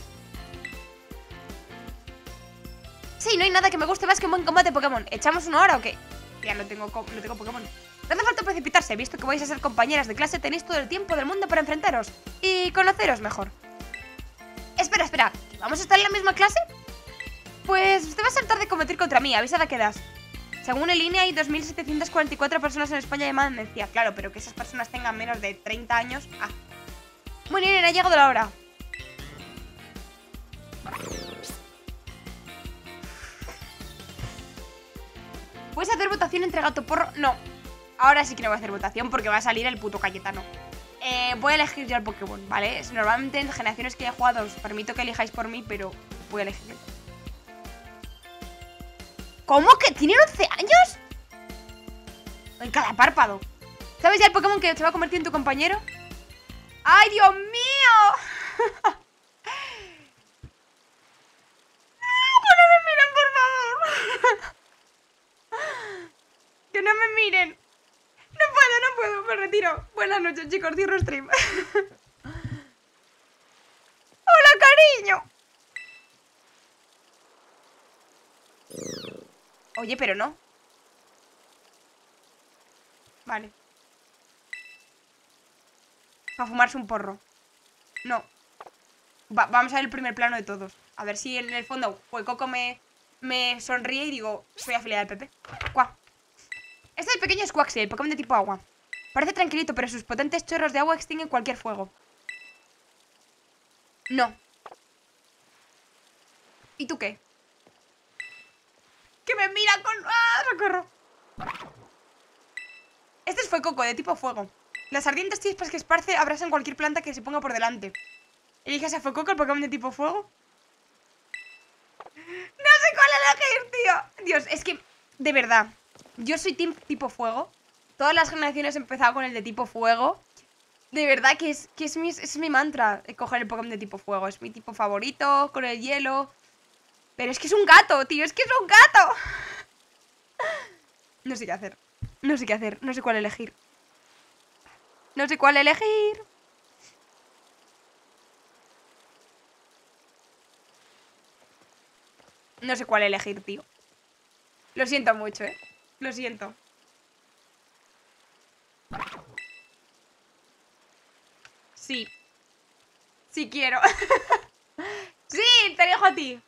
Sí, no hay nada que me guste más que un buen combate Pokémon. ¿Echamos una hora o qué? Ya no tengo Pokémon. No hace falta precipitarse, visto que vais a ser compañeras de clase, tenéis todo el tiempo del mundo para enfrentaros y conoceros mejor. Espera, ¿vamos a estar en la misma clase? Pues te va a ser tarde competir contra mí, avisada que das. Según el INE hay 2.744 personas en España llamadas Mencía. Claro, pero que esas personas tengan menos de 30 años... Ah. Bueno, Irene, ha llegado la hora. ¿Puedes hacer votación entre gato porro? No. Ahora sí que no voy a hacer votación porque va a salir el puto Cayetano. Voy a elegir yo al Pokémon, ¿vale? Normalmente en generaciones que he jugado os permito que elijáis por mí, pero voy a elegir. ¿Cómo que tiene 11 años? En cada párpado. ¿Sabes ya el Pokémon que se va a convertir en tu compañero? ¡Ay, Dios mío! ¡Que no me miren, por favor! ¡Que no me miren! No puedo, me retiro. Buenas noches, chicos, cierro stream. ¡Hola, cariño! Oye, pero no. Vale. Para fumarse un porro. No. Vamos a ver el primer plano de todos. A ver si en el fondo Fuecoco me sonríe y digo, soy afiliada del PP. Cuá. Este es el pequeño Squaxly, el Pokémon de tipo agua. Parece tranquilito, pero sus potentes chorros de agua extinguen cualquier fuego. No. ¿Y tú qué? ¡Que me mira con... ¡Ah, socorro! Este es Fuecoco, de tipo fuego. Las ardientes chispas que esparce abrasan cualquier planta que se ponga por delante. ¿Eliges a Fuecoco, el Pokémon de tipo fuego? No sé cuál elegir, tío. Dios, es que, de verdad, yo soy tipo fuego. Todas las generaciones he empezado con el de tipo fuego. De verdad que es mi mantra coger el Pokémon de tipo fuego. Es mi tipo favorito, con el hielo. Pero es que es un gato, tío, es que es un gato. No sé qué hacer. No sé qué hacer, no sé cuál elegir. No sé cuál elegir. No sé cuál elegir, tío. Lo siento mucho, lo siento. Sí. Sí quiero. Sí, te elijo a ti.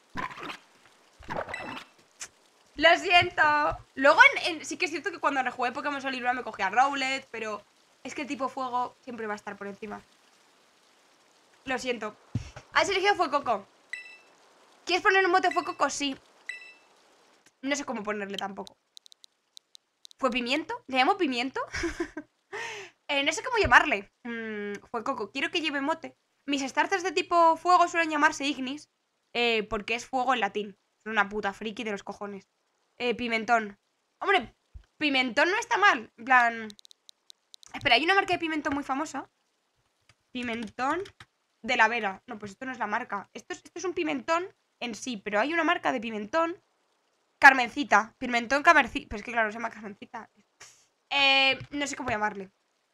Lo siento. Luego sí que es cierto que cuando rejugué Pokémon Sol y Luna me cogía a Rowlet, pero es que el tipo fuego siempre va a estar por encima. Lo siento. ¿Has elegido Fuecoco? ¿Quieres poner un mote Fuecoco? Sí. No sé cómo ponerle tampoco. ¿Fue pimiento? ¿Le llamo pimiento? No sé cómo llamarle. Fuecoco. Quiero que lleve mote. Mis starters de tipo fuego suelen llamarse Ignis, porque es fuego en latín. Es una puta friki de los cojones. Pimentón. Hombre, pimentón no está mal. En plan... Espera, hay una marca de pimentón muy famosa. Pimentón de la Vera. No, pues esto no es la marca. Esto es un pimentón en sí, pero hay una marca de pimentón. Carmencita. Pimentón Carmencita. Pero es que claro, se llama Carmencita. No sé cómo llamarle.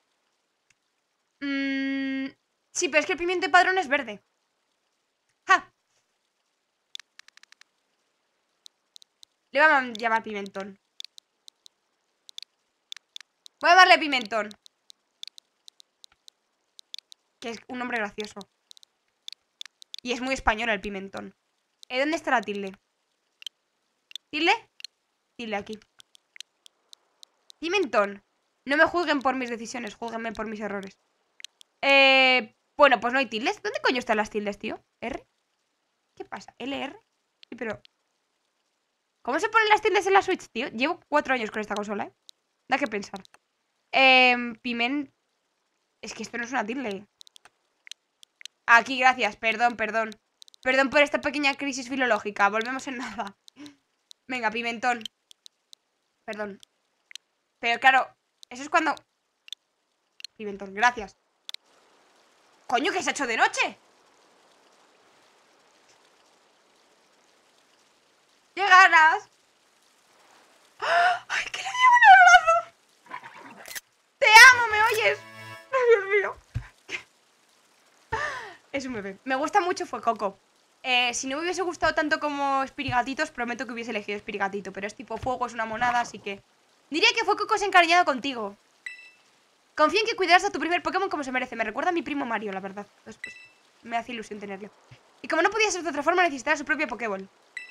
Sí, pero es que el pimiento de padrón es verde. ¡Ja! Le vamos a llamar pimentón. Voy a darle pimentón. Que es un nombre gracioso. Y es muy español el pimentón. ¿Dónde está la tilde? ¿Tilde? Tilde aquí. Pimentón. No me juzguen por mis decisiones, juzguenme por mis errores. Bueno, pues no hay tildes. ¿Dónde coño están las tildes, tío? ¿R? ¿Qué pasa? ¿LR? Sí, pero... ¿Cómo se ponen las tildes en la Switch, tío? Llevo 4 años con esta consola, Da que pensar. Piment... Es que esto no es una tilde. Aquí, gracias. Perdón, perdón. Perdón por esta pequeña crisis filológica. Volvemos en nada. Venga, pimentón. Perdón. Pero claro, eso es cuando... Pimentón, gracias. ¡Coño, que se ha hecho de noche! ¡Qué ganas! ¡Ay, que le llevo en el brazo! ¡Te amo, me oyes! ¡Ay, Dios mío! Es un bebé. Me gusta mucho Fuecoco. Si no me hubiese gustado tanto como Espirigatitos, prometo que hubiese elegido Espirigatito. Pero es tipo fuego, es una monada, así que... Diría que Fuecoco se ha encariñado contigo. Confío en que cuidarás a tu primer Pokémon como se merece. Me recuerda a mi primo Mario, la verdad. Entonces, pues, me hace ilusión tenerlo. Y como no podía ser de otra forma, necesitará su propio Pokéball.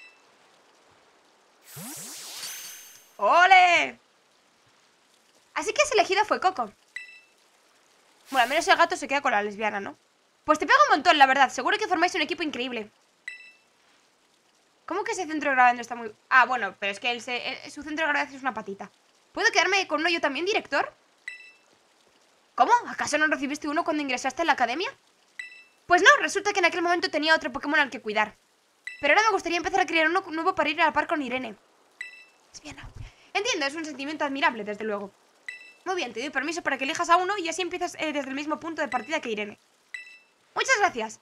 ¡Ole! Así que has elegido Fuecoco. Bueno, al menos el gato se queda con la lesbiana, ¿no? Pues te pega un montón, la verdad. Seguro que formáis un equipo increíble. ¿Cómo que ese centro de grabación está muy...? Ah, bueno, pero es que su centro de grabación es una patita. ¿Puedo quedarme con uno yo también, director? ¿Cómo? ¿Acaso no recibiste uno cuando ingresaste en la academia? Pues no, resulta que en aquel momento tenía otro Pokémon al que cuidar. Pero ahora me gustaría empezar a crear uno nuevo para ir a la par con Irene. Es bien. Entiendo, es un sentimiento admirable, desde luego. Muy bien, te doy permiso para que elijas a uno y así empiezas desde el mismo punto de partida que Irene. Muchas gracias.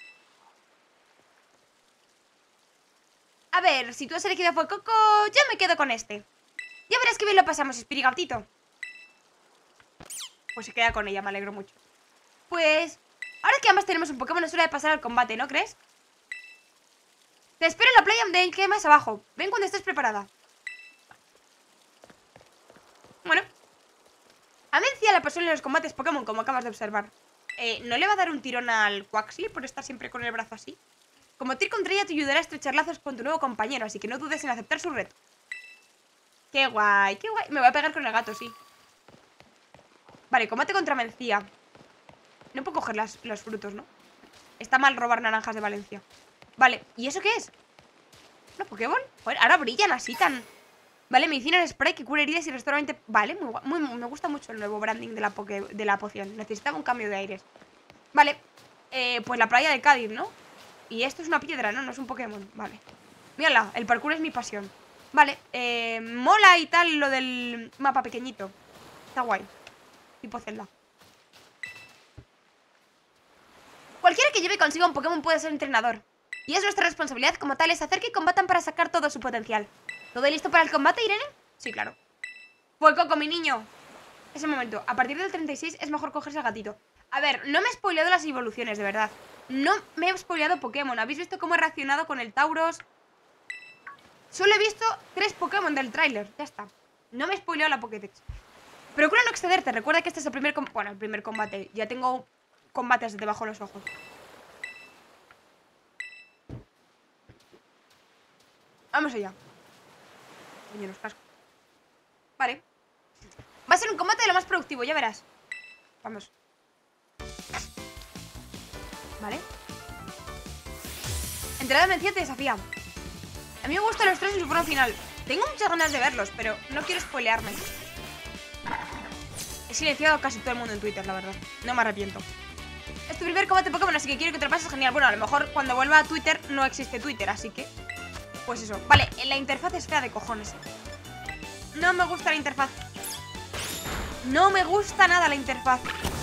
A ver, si tú has elegido a Fuecoco, yo me quedo con este. Ya verás que bien lo pasamos, Espirigatito. Pues se queda con ella, me alegro mucho. Pues, ahora que ambas tenemos un Pokémon, es hora de pasar al combate, ¿no crees? Te espero en la playa de que más abajo. Ven cuando estés preparada. Bueno. Amencia la persona en los combates Pokémon, como acabas de observar. ¿No le va a dar un tirón al Quaxly por estar siempre con el brazo así? Como Tir contra ella te ayudará a estrechar lazos con tu nuevo compañero, así que no dudes en aceptar su reto. ¡Qué guay! ¡Qué guay! Me voy a pegar con el gato, sí. Vale, combate contra Mencía. No puedo coger los frutos, ¿no? Está mal robar naranjas de Valencia. Vale, ¿y eso qué es? ¿Una Pokéball? Joder, ahora brillan así tan... Vale, medicina en spray que cura heridas y restaura 20... Vale, me gusta mucho el nuevo branding de la poción. Necesitaba un cambio de aires. Vale, pues la playa de Cádiz, ¿no? Y esto es una piedra, ¿no? No es un Pokémon. Vale. Mírala, el parkour es mi pasión. Vale, mola y tal lo del mapa pequeñito. Está guay. Tipo Zelda. Cualquiera que lleve consigo un Pokémon puede ser entrenador. Y es nuestra responsabilidad como tales hacer que combatan para sacar todo su potencial. ¿Todo listo para el combate, Irene? Sí, claro. Fuecoco, mi niño. Ese momento, a partir del 36 es mejor cogerse al gatito. A ver, no me he spoileado las evoluciones, de verdad. No me he spoileado Pokémon. ¿Habéis visto cómo he reaccionado con el Tauros? Solo he visto 3 Pokémon del tráiler. Ya está. No me he spoileado la Pokédex. Procura no excederte. Recuerda que este es el primer combate. Bueno, el primer combate. Ya tengo combates debajo de los ojos. Vamos allá. Coño, los cascos. Vale. Va a ser un combate de lo más productivo, ya verás. Vamos. Vale. Entrada Mencía te desafía. A mí me gustan los 3 en su forma final. Tengo muchas ganas de verlos, pero no quiero spoilearme. He silenciado a casi todo el mundo en Twitter, la verdad. No me arrepiento. Es tu primer combate Pokémon, así que quiero que te lo pases genial. Bueno, a lo mejor cuando vuelva a Twitter no existe Twitter, así que... Pues eso. Vale, la interfaz es fea de cojones. No me gusta la interfaz. No me gusta nada la interfaz.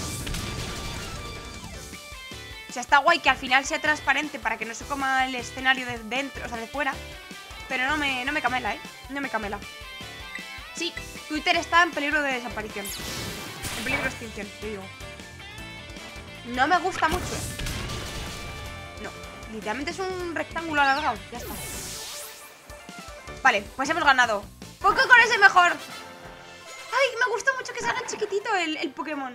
O sea, está guay que al final sea transparente para que no se coma el escenario de dentro, o sea, de fuera. Pero no me camela, ¿eh? No me camela. Sí, Twitter está en peligro de desaparición. En peligro de extinción, te digo. No me gusta mucho, ¿eh? No, literalmente es un rectángulo alargado. Ya está. Vale, pues hemos ganado. Pokémon es el mejor. Ay, me gusta mucho que salga chiquitito el Pokémon.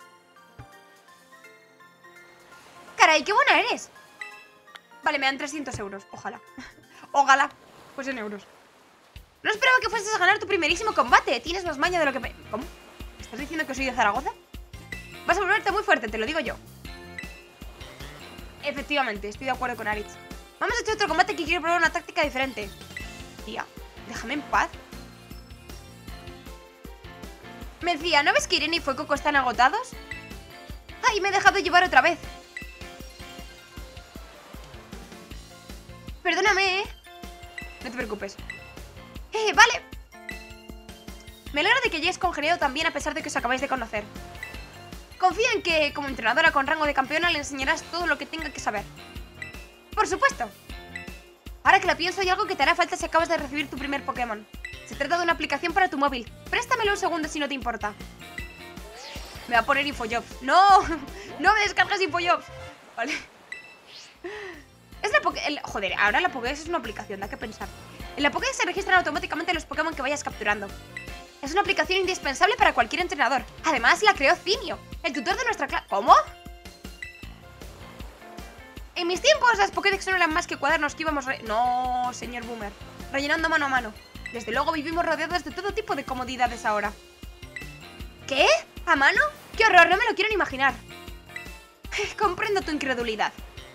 Caray, qué buena eres. Vale, me dan 300 euros, ojalá. Ojalá, pues en euros. No esperaba que fueses a ganar tu primerísimo combate. Tienes más maña de lo que me... ¿Cómo? ¿Estás diciendo que soy de Zaragoza? Vas a volverte muy fuerte, te lo digo yo. Efectivamente, estoy de acuerdo con Aritz. Vamos a hacer otro combate que quiero probar una táctica diferente. Tía, déjame en paz. Me decía, ¿no ves que Irene y Fuecoco están agotados? ¡Ay, me he dejado llevar otra vez! Perdóname, ¿eh? No te preocupes. Vale. Me alegro de que hayáis congeniado también a pesar de que os acabáis de conocer. Confío en que, como entrenadora con rango de campeona, le enseñarás todo lo que tenga que saber. ¡Por supuesto! Ahora que lo pienso, hay algo que te hará falta si acabas de recibir tu primer Pokémon. Se trata de una aplicación para tu móvil. Préstamelo un segundo si no te importa. Me va a poner InfoJobs. ¡No! ¡No me descargas InfoJobs! Vale. Es la Joder, ahora la Pokédex es una aplicación, da que pensar. En la Pokédex se registran automáticamente los Pokémon que vayas capturando. Es una aplicación indispensable para cualquier entrenador. Además, la creó Zinio, el tutor de nuestra clase. ¿Cómo? En mis tiempos, las Pokédex no eran más que cuadernos que íbamos... No, señor Boomer. Rellenando mano a mano. Desde luego vivimos rodeados de todo tipo de comodidades ahora. ¿Qué? ¿A mano? ¡Qué horror! No me lo quiero ni imaginar. Comprendo tu incredulidad.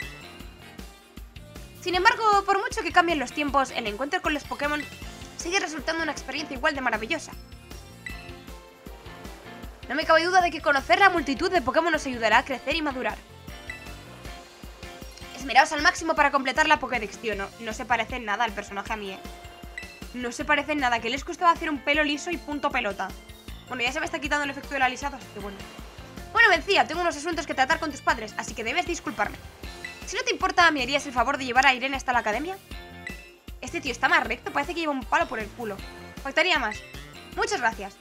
Sin embargo, por mucho que cambien los tiempos, el encuentro con los Pokémon sigue resultando una experiencia igual de maravillosa. No me cabe duda de que conocer la multitud de Pokémon nos ayudará a crecer y madurar. Esmeraos al máximo para completar la Pokédex, tío. No se parece en nada al personaje a mí, No se parece en nada. Que les costaba hacer un pelo liso y punto pelota. Bueno, ya se me está quitando el efecto del alisado, así que bueno. Bueno, Mencía, tengo unos asuntos que tratar con tus padres, así que debes disculparme. Si no te importa, ¿me harías el favor de llevar a Irene hasta la academia? Este tío está más recto, parece que lleva un palo por el culo. Faltaría más. Muchas gracias.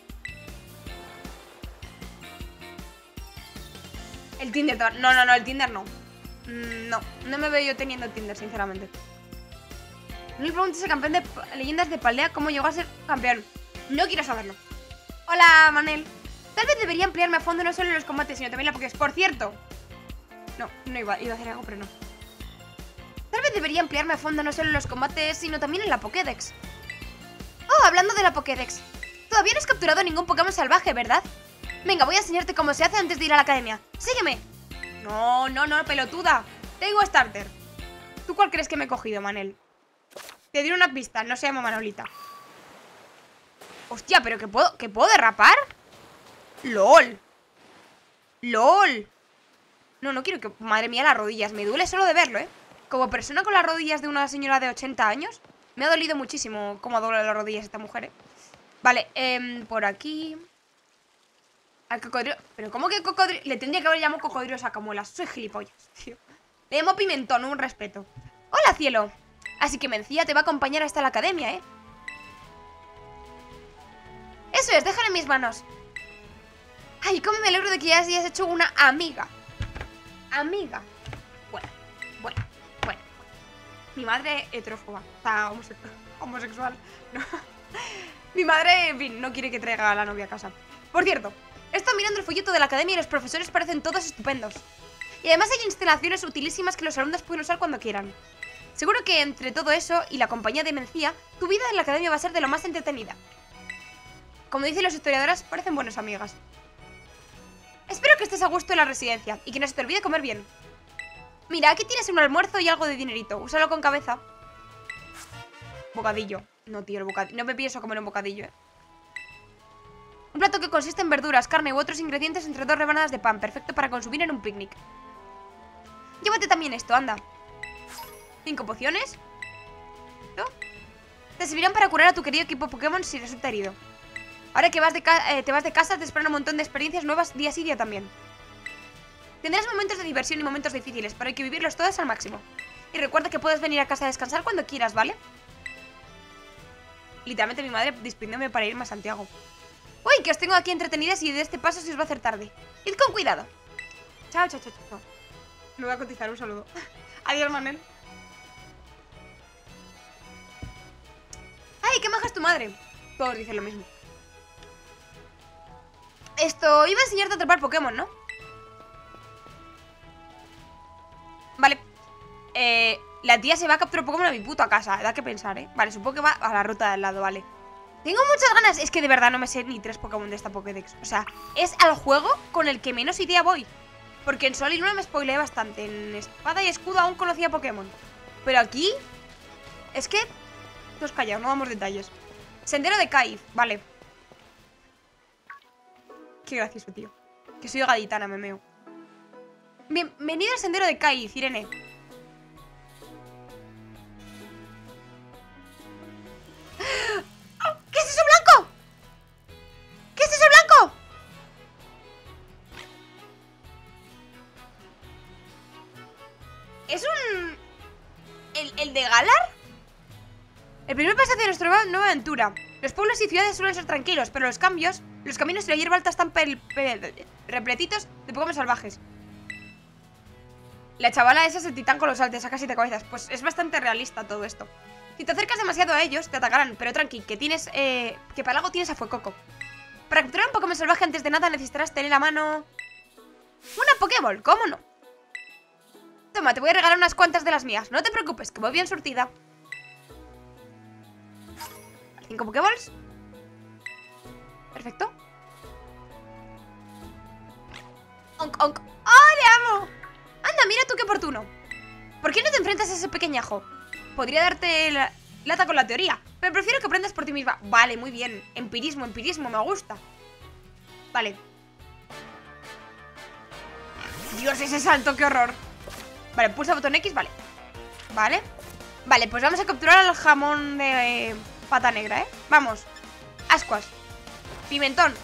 El Tinder... No, el Tinder no. No me veo yo teniendo Tinder, sinceramente. No le preguntes al campeón de leyendas de Paldea cómo llegó a ser campeón. No quiero saberlo. Hola, Manel. Tal vez debería emplearme a fondo no solo en los combates, sino también en la Pokédex. Por cierto. No iba a hacer algo, pero no. Tal vez debería emplearme a fondo no solo en los combates, sino también en la Pokédex. Oh, hablando de la Pokédex. Todavía no has capturado ningún Pokémon salvaje, ¿verdad? Venga, voy a enseñarte cómo se hace antes de ir a la academia. ¡Sígueme! No, pelotuda. Tengo starter. ¿Tú cuál crees que me he cogido, Manel? Te diré una pista, no se llama Manolita. Hostia, pero ¿que puedo derrapar? ¡Lol! No quiero que... Madre mía, las rodillas. Me duele solo de verlo, Como persona con las rodillas de una señora de 80 años, me ha dolido muchísimo cómo dobla las rodillas esta mujer, Vale, por aquí... Al cocodrilo... Pero ¿cómo que cocodrilo? Le tendría que haber llamado cocodrilo sacamuelas. Soy gilipollas, tío. Le llamo Pimentón, un respeto. Hola, cielo. Así que Mencía te va a acompañar hasta la academia, Eso es, déjala en mis manos. Ay, cómo me alegro de que ya hayas hecho una amiga. Bueno. Mi madre heterófoba. O sea, homosexual. No. Mi madre, en fin, no quiere que traiga a la novia a casa. Por cierto, he estado mirando el folleto de la academia y los profesores parecen todos estupendos. Y además hay instalaciones utilísimas que los alumnos pueden usar cuando quieran. Seguro que entre todo eso y la compañía de Mencía, tu vida en la academia va a ser de lo más entretenida. Como dicen los historiadores, parecen buenas amigas. Espero que estés a gusto en la residencia y que no se te olvide comer bien. Mira, aquí tienes un almuerzo y algo de dinerito. Úsalo con cabeza. Bocadillo. No, tío, el bocadillo. No me pienso comer un bocadillo, Un plato que consiste en verduras, carne u otros ingredientes entre 2 rebanadas de pan. Perfecto para consumir en un picnic. Llévate también esto, anda. 5 pociones. ¿No? Te servirán para curar a tu querido equipo Pokémon si resulta herido. Ahora que te vas de casa, te esperan un montón de experiencias nuevas día sí día también. Tendrás momentos de diversión y momentos difíciles, pero hay que vivirlos todos al máximo. Y recuerda que puedes venir a casa a descansar cuando quieras, ¿vale? Literalmente mi madre despidiéndome para irme a Santiago. Uy, que os tengo aquí entretenidas y de este paso se os va a hacer tarde. Id con cuidado. Chao. Me voy a cotizar, un saludo. Adiós, Manel. ¡Ay, qué maja es tu madre! Todos dicen lo mismo. Esto, iba a enseñarte a atrapar Pokémon, ¿no? Vale. La tía se va a capturar Pokémon a mi puta casa. Da que pensar, Vale, supongo que va a la ruta de al lado, vale. Tengo muchas ganas. Es que de verdad no me sé ni 3 Pokémon de esta Pokédex. O sea, es al juego con el que menos idea voy. Porque en Sol y Luna me spoileé bastante. En Espada y Escudo aún conocía Pokémon. Pero aquí... Es que... Todos callados, no damos detalles. Sendero de Kaiz, vale. Qué gracioso, tío. Que soy gaditana, me meo. Bienvenido al sendero de Kaiz, Irene. ¿Qué es eso blanco? ¿Qué es eso blanco? ¿Es un... el de Galar? El primer paso hacia nuestra nueva aventura. Los pueblos y ciudades suelen ser tranquilos, pero los caminos y la hierba alta están repletitos de Pokémon salvajes. La chavala esa es el titán colosal, te saca 7 cabezas. Pues es bastante realista todo esto. Si te acercas demasiado a ellos, te atacarán, pero tranqui, que tienes, que para algo tienes a Fuecoco. Para capturar un Pokémon salvaje antes de nada necesitarás tener a mano... una Pokéball, ¿cómo no? Toma, te voy a regalar unas cuantas de las mías. No te preocupes, que voy bien surtida. 5 Pokéballs. Perfecto. Onk, onk. ¡Oh, le amo! Anda, mira tú qué oportuno. ¿Por qué no te enfrentas a ese pequeñajo? Podría darte lata con la teoría, pero prefiero que aprendas por ti misma. Vale, muy bien. Empirismo, me gusta. Vale. Dios, ese salto, qué horror. Vale, pulsa botón X, vale. Vale. Vale, pues vamos a capturar al jamón de pata negra, ¿eh? Vamos. Ascuas. Pimentón.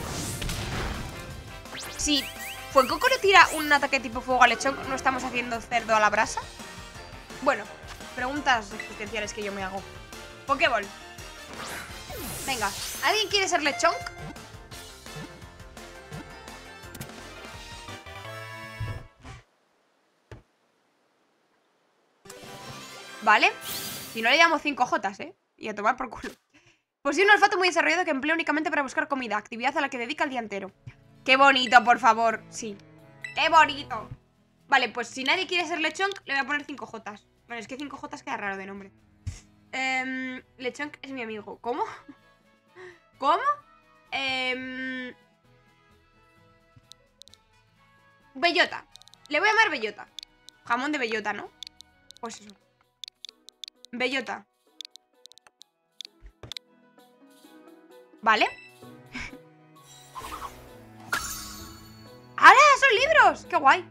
Si Fuecoco le tira un ataque tipo fuego a lechón, ¿no estamos haciendo cerdo a la brasa? Bueno, preguntas existenciales que yo me hago. Pokéball. Venga, ¿alguien quiere ser lechón? Vale. Si no le damos 5 jotas, ¿eh? Y a tomar por culo. Posee un olfato muy desarrollado que emplea únicamente para buscar comida, actividad a la que dedica el día entero. ¡Qué bonito, por favor! Sí. ¡Qué bonito! Vale, pues si nadie quiere ser lechón, le voy a poner 5 jotas. Bueno, es que 5 jotas queda raro de nombre. Lechón es mi amigo. ¿Cómo? ¿Cómo? Bellota. Le voy a llamar bellota. Jamón de bellota, ¿no? Pues eso. Bellota. Vale. ¡Hala! ¡Son libros! ¡Qué guay!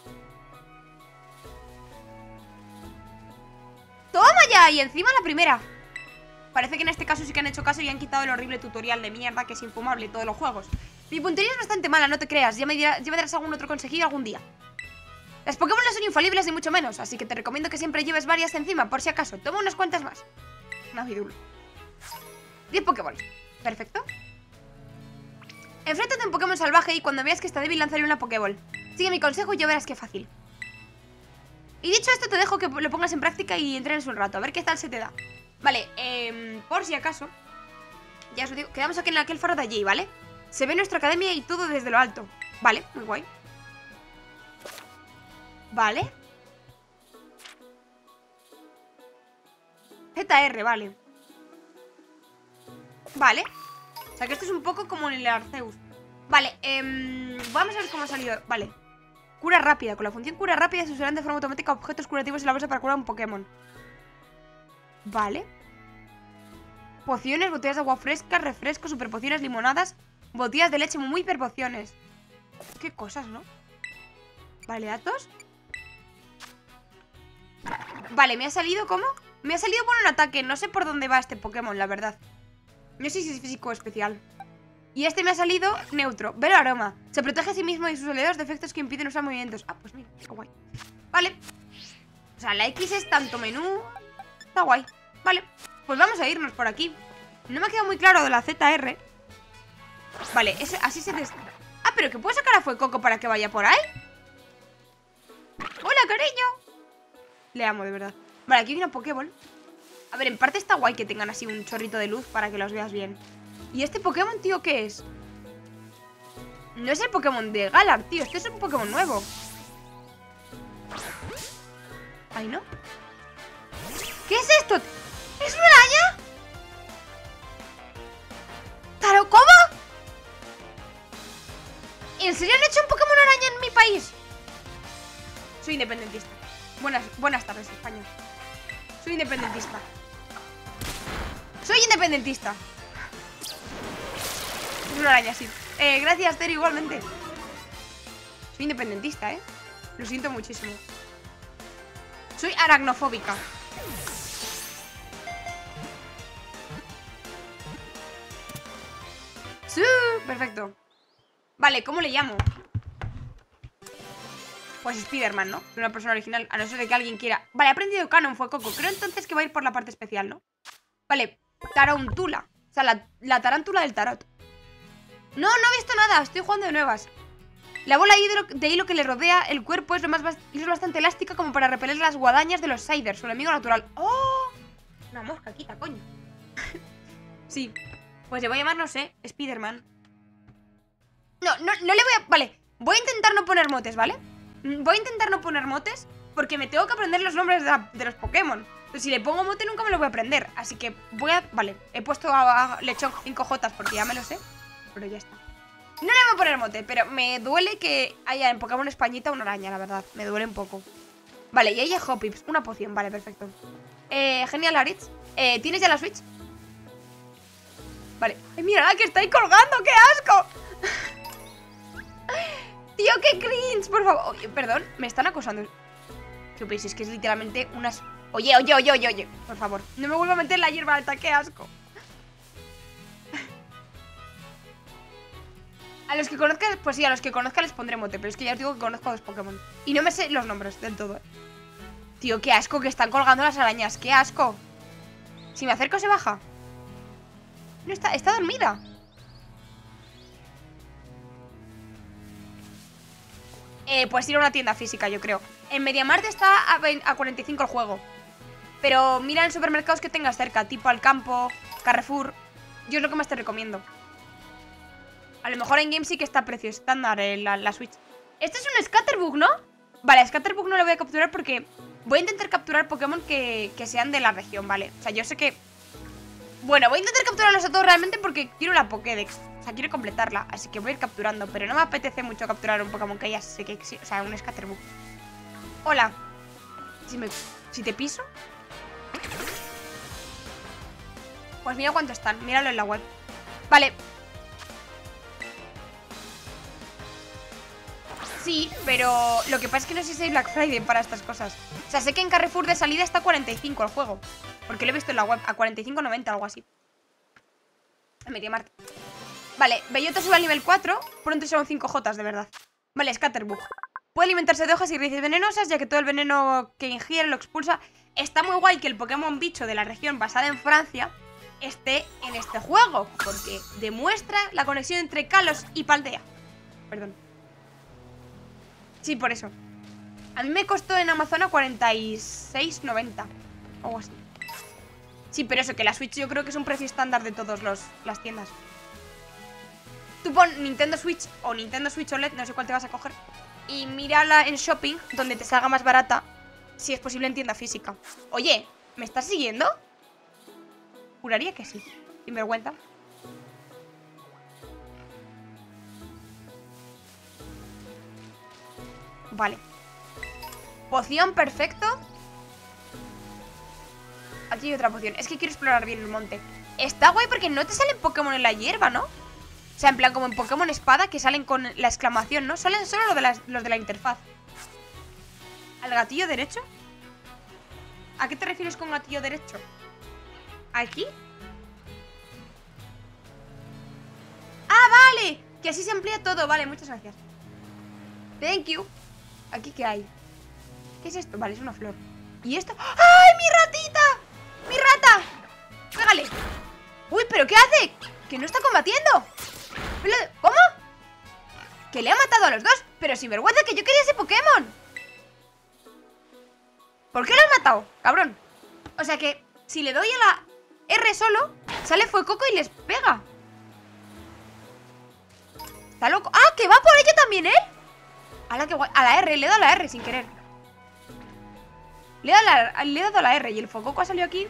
¡Toma ya! Y encima la primera. Parece que en este caso sí que han hecho caso y han quitado el horrible tutorial de mierda que es infumable en todos los juegos. Mi puntería es bastante mala, no te creas. Ya me darás algún otro consejillo algún día. Las Pokémon no son infalibles ni mucho menos, así que te recomiendo que siempre lleves varias encima, por si acaso. Toma unas cuantas más. Navidul. 10 Pokéball. Perfecto. Enfréntate a un Pokémon salvaje y cuando veas que está débil lanzaré una Pokéball. Sigue mi consejo y ya verás qué fácil. Y dicho esto te dejo que lo pongas en práctica y entrenes un rato, a ver qué tal se te da. Vale, por si acaso, ya os digo, quedamos aquí en aquel faro de allí, ¿vale? Se ve nuestra academia y todo desde lo alto. Vale, muy guay. Vale. ZR, vale. Vale. O sea que esto es un poco como en el Arceus. Vale, vamos a ver cómo ha salido. Vale. Cura rápida. Con la función cura rápida se usarán de forma automática objetos curativos en la bolsa para curar un Pokémon. Vale. Pociones, botellas de agua fresca, refrescos, superpociones, limonadas, botellas de leche, muy hiperpociones. Qué cosas, ¿no? Vale, datos. Vale, me ha salido, ¿cómo? Me ha salido por un ataque. No sé por dónde va este Pokémon, la verdad. No sé si es físico o especial. Y este me ha salido neutro. Velo aroma. Se protege a sí mismo y sus aliados de efectos que impiden usar movimientos. Ah, pues mira, qué guay. Vale. O sea, la X es tanto menú. Está guay. Vale, pues vamos a irnos por aquí. No me ha quedado muy claro de la ZR. Vale, así se des... Ah, pero que puedo sacar a Fuecoco para que vaya por ahí. Hola, cariño. Le amo, de verdad. Vale, aquí hay una Pokéball. A ver, en parte está guay que tengan así un chorrito de luz para que los veas bien. ¿Y este Pokémon, tío, qué es? No es el Pokémon de Galar, tío. Este es un Pokémon nuevo. Ay, ¿no? ¿Qué es esto? ¿Es una araña? ¿Pero cómo? ¿En serio han hecho un Pokémon araña en mi país? Soy independentista. Buenas tardes, España. Soy independentista. Soy independentista. Es una araña, sí. Gracias, Terry, igualmente. Soy independentista, ¿eh? Lo siento muchísimo. Soy aracnofóbica. Sí, perfecto. Vale, ¿cómo le llamo? Pues Spiderman, ¿no? Es una persona original, a no ser de que alguien quiera. Vale, he aprendido canon, Fuecoco. Creo entonces que va a ir por la parte especial, ¿no? Vale, Tarántula. O sea, la tarántula del tarot. No he visto nada, estoy jugando de nuevas. La bola de hilo que le rodea el cuerpo es bastante elástica como para repeler las guadañas de los Siders, su enemigo natural. ¡Oh! Una mosca, quita, coño. Sí, pues le voy a llamar, no sé, Spiderman. No le voy a... Vale, voy a intentar no poner motes, ¿vale? Voy a intentar no poner motes porque me tengo que aprender los nombres de los Pokémon. Pero si le pongo mote nunca me lo voy a aprender. Así que voy a... Vale, he puesto a Lechón 5 Jotas porque ya me lo sé. Pero ya está. No le voy a poner mote, pero me duele que haya en Pokémon Españita una araña, la verdad. Me duele un poco. Vale, y ahí hay Hopips, una poción, vale, perfecto. Genial, Aritz. ¿Tienes ya la Switch? Vale. ¡Ay, mira, que está ahí colgando! ¡Qué asco! Tío, Tío, qué cringe, por favor. Oye, perdón, me están acosando. ¿Qué veis? Es que es literalmente unas... Oye, por favor, no me vuelvo a meter la hierba alta, qué asco. A los que conozca, pues sí, a los que conozca les pondré mote. Pero es que ya os digo que conozco a dos Pokémon. Y no me sé los nombres del todo. Tío, qué asco que están colgando las arañas. Qué asco. Si me acerco se baja. No, está dormida. Pues ir a una tienda física, yo creo. En MediaMarkt está a 45 el juego. Pero mira en supermercados que tengas cerca, tipo Alcampo, Carrefour. Yo es lo que más te recomiendo. A lo mejor en Game sí que está a precio estándar la Switch. Este es un Scatterbug, ¿no? Vale, Scatterbug no lo voy a capturar porque voy a intentar capturar Pokémon que sean de la región, ¿vale? O sea, yo sé que... Bueno, voy a intentar capturarlos a todos realmente porque quiero la Pokédex. O sea, quiero completarla, así que voy a ir capturando. Pero no me apetece mucho capturar un Pokémon que ya sé que existe. O sea, un Scatterbug. Hola. Si te piso... Pues mira cuánto están, míralo en la web. Vale. Sí, pero lo que pasa es que no sé si hay Black Friday para estas cosas. O sea, sé que en Carrefour de salida está a 45 el juego. Porque lo he visto en la web, a 45,90, algo así. En MediaMarkt. Vale, Bellota sube al nivel 4. Pronto son 5 Jotas, de verdad. Vale, Scatterbug. Puede alimentarse de hojas y raíces venenosas, ya que todo el veneno que ingiere lo expulsa. Está muy guay que el Pokémon bicho de la región basada en Francia esté en este juego, porque demuestra la conexión entre Kalos y Paldea. Perdón. Sí, por eso. A mí me costó en Amazon a 46,90 o algo así. Sí, pero eso, que la Switch yo creo que es un precio estándar de todas las tiendas. Tú pon Nintendo Switch o Nintendo Switch OLED, no sé cuál te vas a coger, y mírala en shopping, donde te salga más barata, si es posible en tienda física. Oye, ¿me estás siguiendo? Juraría que sí. Sinvergüenza. Vale. Poción, perfecto. Aquí hay otra poción. Es que quiero explorar bien el monte. Está guay porque no te salen Pokémon en la hierba, ¿no? O sea, en plan como en Pokémon Espada, que salen con la exclamación, ¿no? Salen solo los de la interfaz. ¿Al gatillo derecho? ¿A qué te refieres con gatillo derecho? ¿Aquí? ¡Ah, vale! Que así se amplía todo. Vale, muchas gracias. Thank you. ¿Aquí qué hay? ¿Qué es esto? Vale, es una flor. ¿Y esto? ¡Ay, mi ratita! ¡Mi rata! ¡Pégale! ¡Uy, pero qué hace! ¡Que no está combatiendo! ¿Cómo? ¡Que le ha matado a los dos! Pero sin vergüenza, que yo quería ese Pokémon. ¿Por qué lo has matado, cabrón? O sea que si le doy a la R solo, sale Fuecoco y les pega. ¿Está loco? ¡Ah, que va por ello también él! ¡Hala, qué guay! A la R, le he dado a la R sin querer. Le he dado a la R y el Fuecoco ha salido aquí.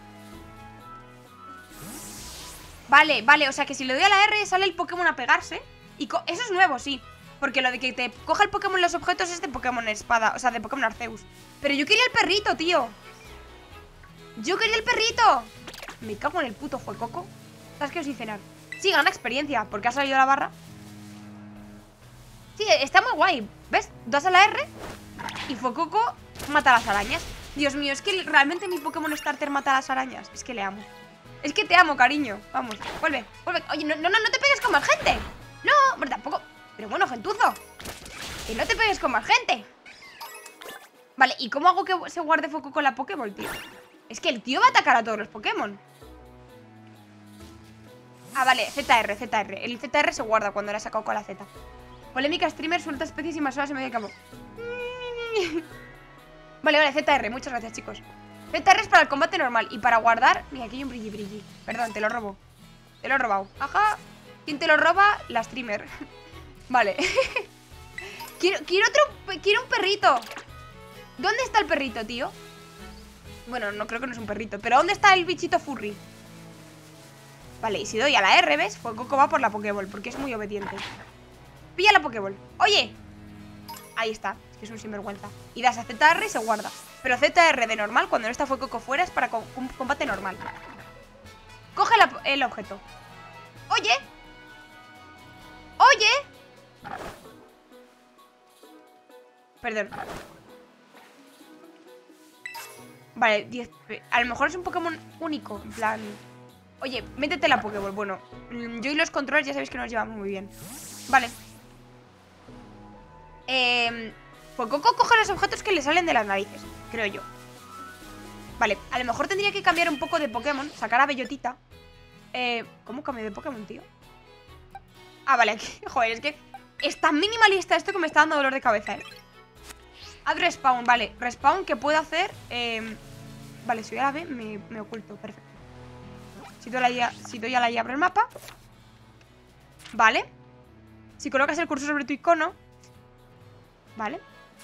Vale, vale, o sea que si le doy a la R sale el Pokémon a pegarse. Y eso es nuevo, sí. Porque lo de que te coja el Pokémon los objetos es de Pokémon Espada. O sea, de Pokémon Arceus. Pero yo quería el perrito, tío. Yo quería el perrito. Me cago en el puto Fuecoco. ¿Sabes qué os hice cenar? Sí, gana experiencia, porque ha salido la barra. Sí, está muy guay. ¿Ves? Das a la R y Fuecoco mata a las arañas. Dios mío, es que realmente mi Pokémon Starter mata a las arañas. Es que le amo. Es que te amo, cariño. Vamos, vuelve, vuelve. Oye, no te pegues con más gente. No, pero tampoco. Pero bueno, gentuzo, que no te pegues con más gente. Vale, ¿y cómo hago que se guarde foco con la Pokéball, tío? Es que el tío va a atacar a todos los Pokémon. Ah, vale, ZR, ZR. El ZR se guarda cuando le ha sacado con la Z. Polémica streamer, suelta especies y más horas en medio de campo. Vale, vale, ZR, muchas gracias, chicos. ZR es para el combate normal. Y para guardar... Mira, aquí hay un brilli brilli. Perdón, te lo robo. Te lo he robado. Ajá. ¿Quién te lo roba? La streamer. Vale. Quiero un perrito. ¿Dónde está el perrito, tío? Bueno, no creo que no es un perrito. Pero ¿dónde está el bichito furry? Vale, y si doy a la R, ¿ves? Fuecoco va por la Pokéball, porque es muy obediente. Pilla la Pokéball. ¡Oye! Ahí está, es que es un sinvergüenza. Y das a ZR y se guarda. Pero ZR de normal, cuando no está Fuecoco fuera, es para combate normal. Coge el objeto. ¡Oye! ¡Oye! Perdón. Vale, 10. A lo mejor es un Pokémon único. En plan... Oye, métete la Pokéball. Bueno, yo y los controles ya sabéis que nos llevamos muy bien. Vale. Pues Coco coge los objetos que le salen de las narices, creo yo. Vale, a lo mejor tendría que cambiar un poco de Pokémon. Sacar a Bellotita. ¿Cómo cambio de Pokémon, tío? Ah, vale, aquí. Joder, es que es tan minimalista esto que me está dando dolor de cabeza, Add respawn, vale. Respawn que puedo hacer. Vale, si voy a la B me oculto, perfecto. Si doy a la Y abro el mapa. Vale. Si colocas el cursor sobre tu icono. Vale.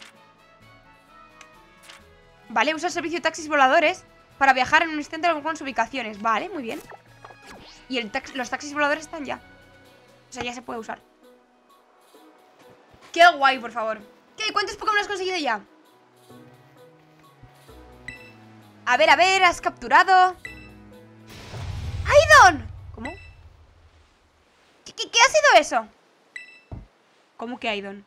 Vale, usa el servicio de taxis voladores para viajar en un instante a algunas ubicaciones. Vale, muy bien. Y los taxis voladores están ya. O sea, ya se puede usar. ¡Qué guay, por favor! ¿Qué? ¿Cuántos Pokémon has conseguido ya? A ver, has capturado... ¡Aidon! ¿Cómo? ¿Qué ha sido eso? ¿Cómo que Aidon?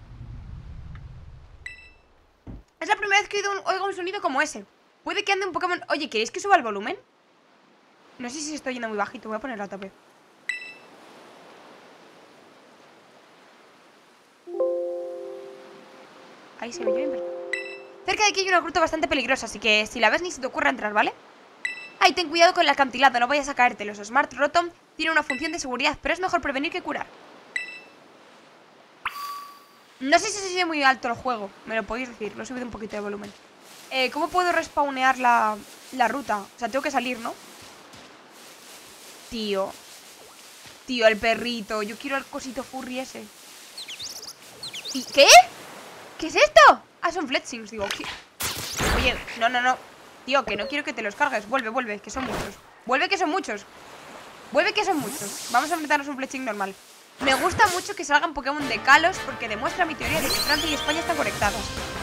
Es la primera vez que oigo un sonido como ese. Puede que ande un Pokémon... Oye, ¿queréis que suba el volumen? No sé si estoy yendo muy bajito. Voy a ponerlo a tope. Ahí se ve yo. Cerca de aquí hay una gruta bastante peligrosa, así que si la ves ni se te ocurra entrar, ¿vale? Ay, ten cuidado con el acantilado, no vayas a caerte. Los Smart Rotom tienen una función de seguridad, pero es mejor prevenir que curar. No sé si se sigue muy alto el juego. Me lo podéis decir, lo he subido un poquito de volumen. ¿Cómo puedo respawnear la ruta? O sea, tengo que salir, ¿no? Tío, el perrito. Yo quiero el cosito furry ese. ¿Y qué? ¿Qué es esto? Ah, son Fletchings, digo. ¿Qué? Oye, no. Tío, que no quiero que te los cargues. Vuelve, que son muchos. Vuelve, que son muchos. Vamos a enfrentarnos a un Fletching normal. Me gusta mucho que salgan Pokémon de Kalos porque demuestra mi teoría de que Francia y España están conectadas.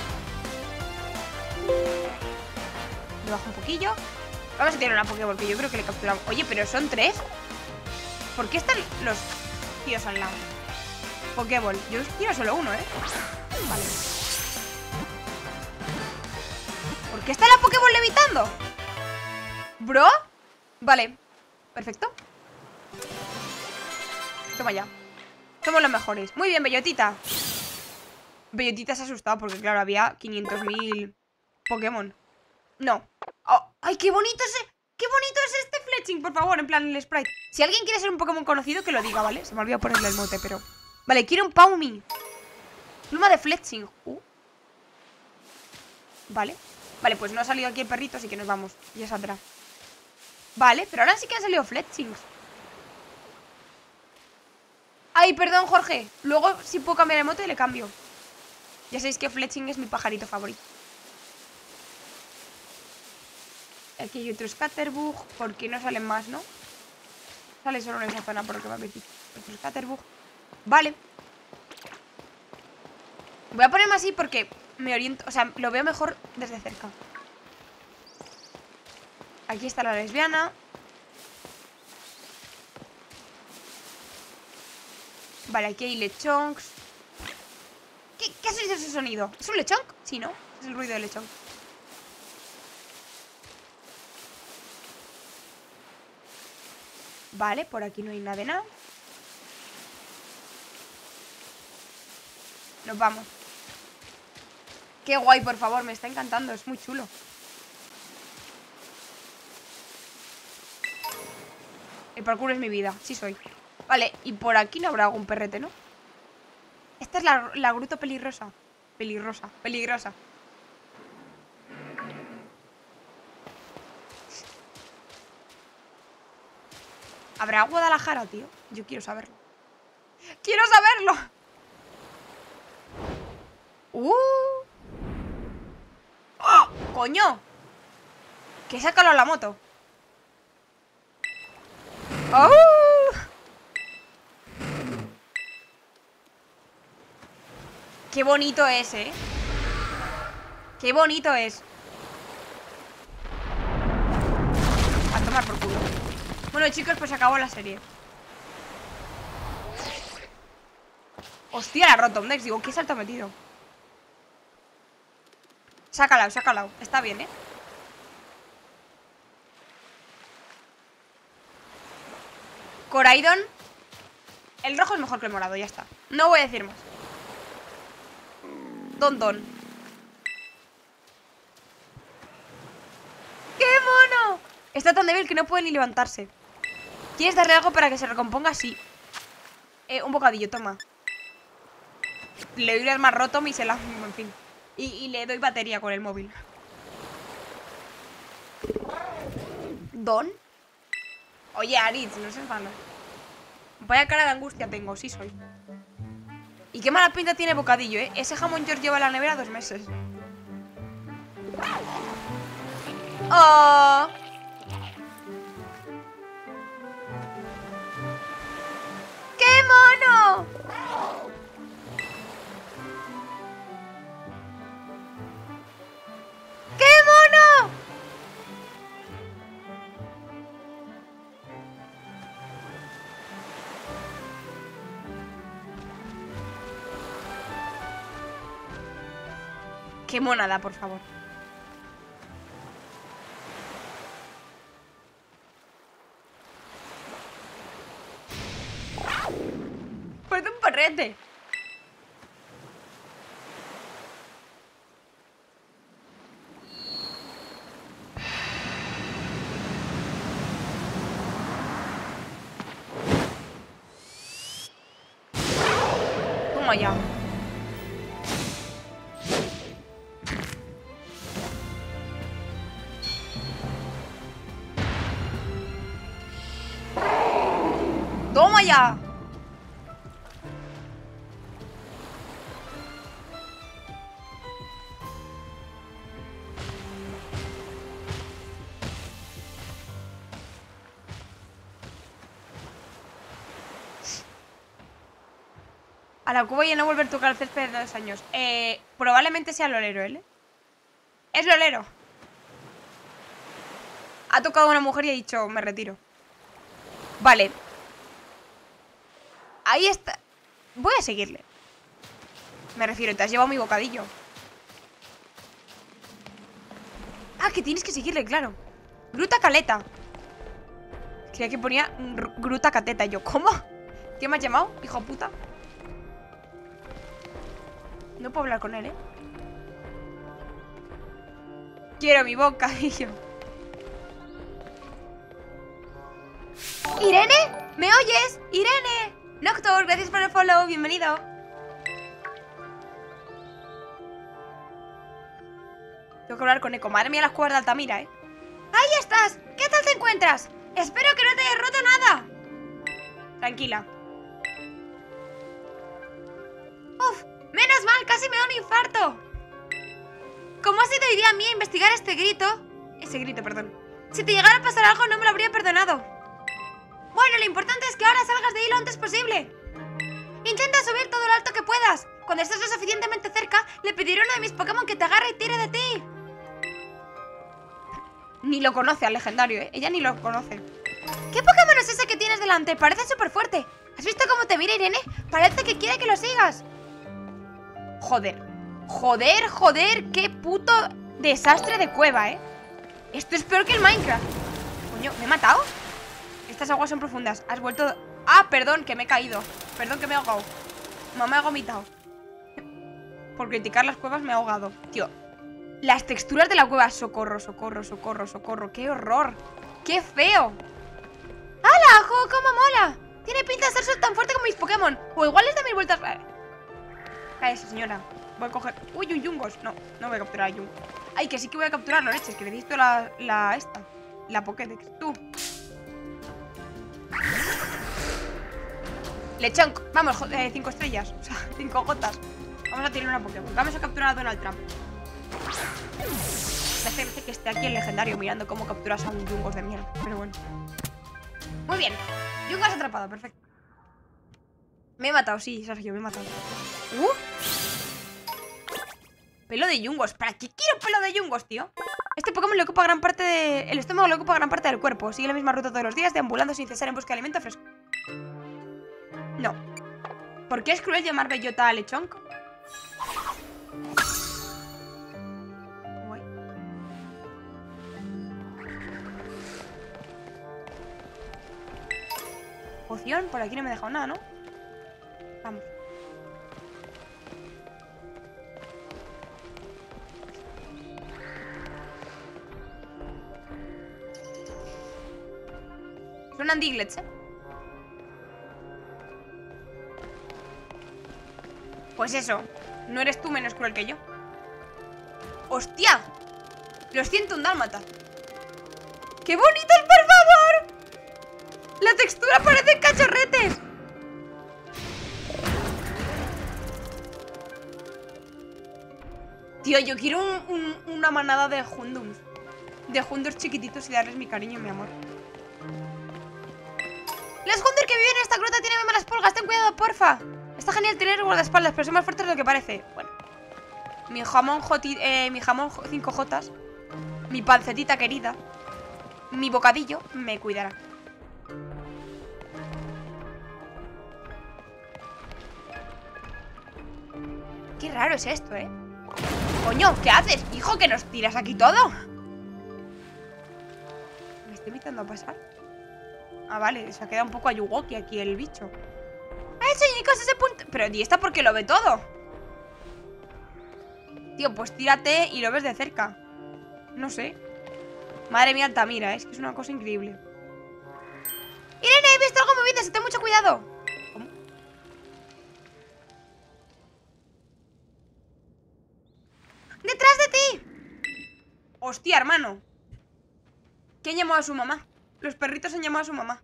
Me bajo un poquillo. Vamos a tirar una Pokéball que yo creo que le capturamos. Oye, pero son 3. ¿Por qué están los tíos al lado? Pokéball. Yo tiro solo uno, Vale. ¿Por qué está la Pokéball levitando? ¿Bro? Vale. Perfecto. Toma ya. Somos los mejores. Muy bien, Bellotita. Bellotita se ha asustado porque, claro, había 500.000 Pokémon. No. Oh, ¡ay, qué bonito es! ¡Qué bonito es este Fletching! Por favor, en plan el sprite. Si alguien quiere ser un Pokémon conocido, que lo diga, ¿vale? Se me olvidó ponerle el mote, pero... Vale, quiero un Pawmi. Pluma de Fletching. Vale. Vale, pues no ha salido aquí el perrito, así que nos vamos. Ya saldrá. Vale, pero ahora sí que han salido Fletchings. Ay, perdón, Jorge. Luego, si puedo cambiar el mote, le cambio. Ya sabéis que Fletching es mi pajarito favorito. Aquí hay otro Scatterbug. Porque no salen más, ¿no? Sale solo en esa zona, por lo que me habéis dicho. Otro Scatterbug. Vale. Voy a ponerme así porque me oriento. O sea, lo veo mejor desde cerca. Aquí está la lesbiana. Vale, aquí hay lechonks. ¿Qué ha sido ese sonido? ¿Es un lechonk? Sí, ¿no? Es el ruido del lechonk. Vale, por aquí no hay nada de nada. Nos vamos. Qué guay, por favor, me está encantando. Es muy chulo. El parkour es mi vida, sí soy. Vale, y por aquí no habrá algún perrete, ¿no? Esta es la gruta peligrosa. Peligrosa. ¿Habrá Guadalajara, tío? Yo quiero saberlo. ¡Quiero saberlo! ¡Oh! ¡Coño! Que sácalo a la moto. ¡Oh! Qué bonito es, Qué bonito es. A tomar por culo. Bueno, chicos, pues acabó la serie. Hostia, la Rotom Dex. Digo, ¿qué salto ha metido? Sácalo, sácalo. Está bien, ¿eh? Coraidon. El rojo es mejor que el morado, ya está. No voy a decir más. Don. ¡Qué mono! Está tan débil que no puede ni levantarse. ¿Quieres darle algo para que se recomponga? Sí. Un bocadillo, toma. Le doy el arma roto y se la... En fin. Y le doy batería con el móvil. ¿Don? Oye, Aritz, no seas malo. Vaya cara de angustia tengo, sí soy. Y qué mala pinta tiene bocadillo, ¿eh? Ese jamón York lleva en la nevera 2 meses. ¡Oh! ¡Qué mono! ¡Qué mono! ¡Qué monada, por favor! ¡Parece un perrete! Toma ya. ¡Toma ya! A la cuba y a no volver a tocar el césped de 2 años. Probablemente sea Lolero, ¿eh? Es Lolero. Ha tocado a una mujer y ha dicho, me retiro. Vale. Ahí está. Voy a seguirle. Me refiero, te has llevado mi bocadillo. Ah, que tienes que seguirle, claro. Gruta Caleta. Creía que ponía Gruta Cateta. Y yo, ¿cómo? ¿Qué me has llamado, hijo de puta? No puedo hablar con él, ¿eh? Quiero mi bocadillo. ¿Irene? ¿Me oyes? ¡Irene! Noctur, gracias por el follow, bienvenido. Tengo que hablar con Eco. Madre mía, las cuevas de Altamira, ¿eh? ¡Ahí estás! ¿Qué tal te encuentras? Espero que no te hayas roto nada. Tranquila. Uf, menos mal, casi me da un infarto. ¿Cómo has ido hoy día a mí a investigar este grito? Ese grito, perdón. Si te llegara a pasar algo, no me lo habría perdonado. Bueno, lo importante es que ahora salgas de ahí lo antes posible. Intenta subir todo lo alto que puedas. Cuando estés lo suficientemente cerca, le pediré a uno de mis Pokémon que te agarre y tire de ti. Ni lo conoce al legendario, ¿eh? Ella ni lo conoce. ¿Qué Pokémon es ese que tienes delante? Parece súper fuerte. ¿Has visto cómo te mira, Irene? Parece que quiere que lo sigas. Joder. Joder, qué puto desastre de cueva, ¿eh? Esto es peor que el Minecraft. Coño, ¿me he matado? Estas aguas son profundas. Has vuelto... Ah, perdón, que me he caído. Perdón, que me he ahogado. No, me he vomitado. Por criticar las cuevas me he ahogado. Tío, las texturas de la cueva. Socorro. ¡Qué horror! ¡Qué feo! ¡Hala, jo! ¡Cómo mola! Tiene pinta de ser tan fuerte como mis Pokémon. O igual les da 1000 vueltas. Cállese, señora. Voy a coger... Uy, un Yungos. No voy a capturar a Jung. Ay, que sí que voy a capturarlo, leches. Que necesito la Pokédex. Tú. Lechonk. Vamos, 5 estrellas. O sea, 5 gotas. Vamos a tirar una Pokémon. Vamos a capturar a Donald Trump. Me hace que esté aquí el legendario mirando cómo capturas a un Yungos de mierda. Pero bueno. Muy bien. Yungos atrapado, perfecto. Me he matado, sí, Sergio, me he matado. Pelo de Yungos. ¿Para qué quiero pelo de Yungos, tío? Este Pokémon le ocupa gran parte de... El estómago le ocupa gran parte del cuerpo. Sigue la misma ruta todos los días, deambulando sin cesar en busca de alimento fresco. No. ¿Por qué es cruel llamar bellota a Lechonk? poción. Por aquí no me he dejado nada, ¿no? Vamos. Suenan Diglets, ¿eh? Pues eso. No eres tú menos cruel que yo. ¡Hostia! Los 101 dálmatas. ¡Qué bonitos, por favor! La textura parece cachorretes. Tío, yo quiero una manada de Hundums. De Hundors chiquititos y darles mi cariño y mi amor. Los Hundor que viven en esta gruta tienen muy malas pulgas. Ten cuidado, porfa. Está genial tener guardaespaldas, pero son más fuertes de lo que parece. Bueno. Mi jamón 5J. Mi pancetita querida. Mi bocadillo me cuidará. Qué raro es esto, ¿eh? Coño, ¿qué haces, hijo? Que nos tiras aquí todo. ¿Me estoy invitando a pasar? Ah, vale, se ha quedado un poco ayuwoki aquí el bicho. ¡Ah, eso, chicos, ese punto! Pero, ¿y esta por qué lo ve todo? Tío, pues tírate y lo ves de cerca. No sé. Madre mía, Altamira, es que es una cosa increíble. Irene, he visto algo moviéndose, ten mucho cuidado. ¿Cómo? ¡Detrás de ti! Hostia, hermano. ¿Quién llamó a su mamá? Los perritos han llamado a su mamá.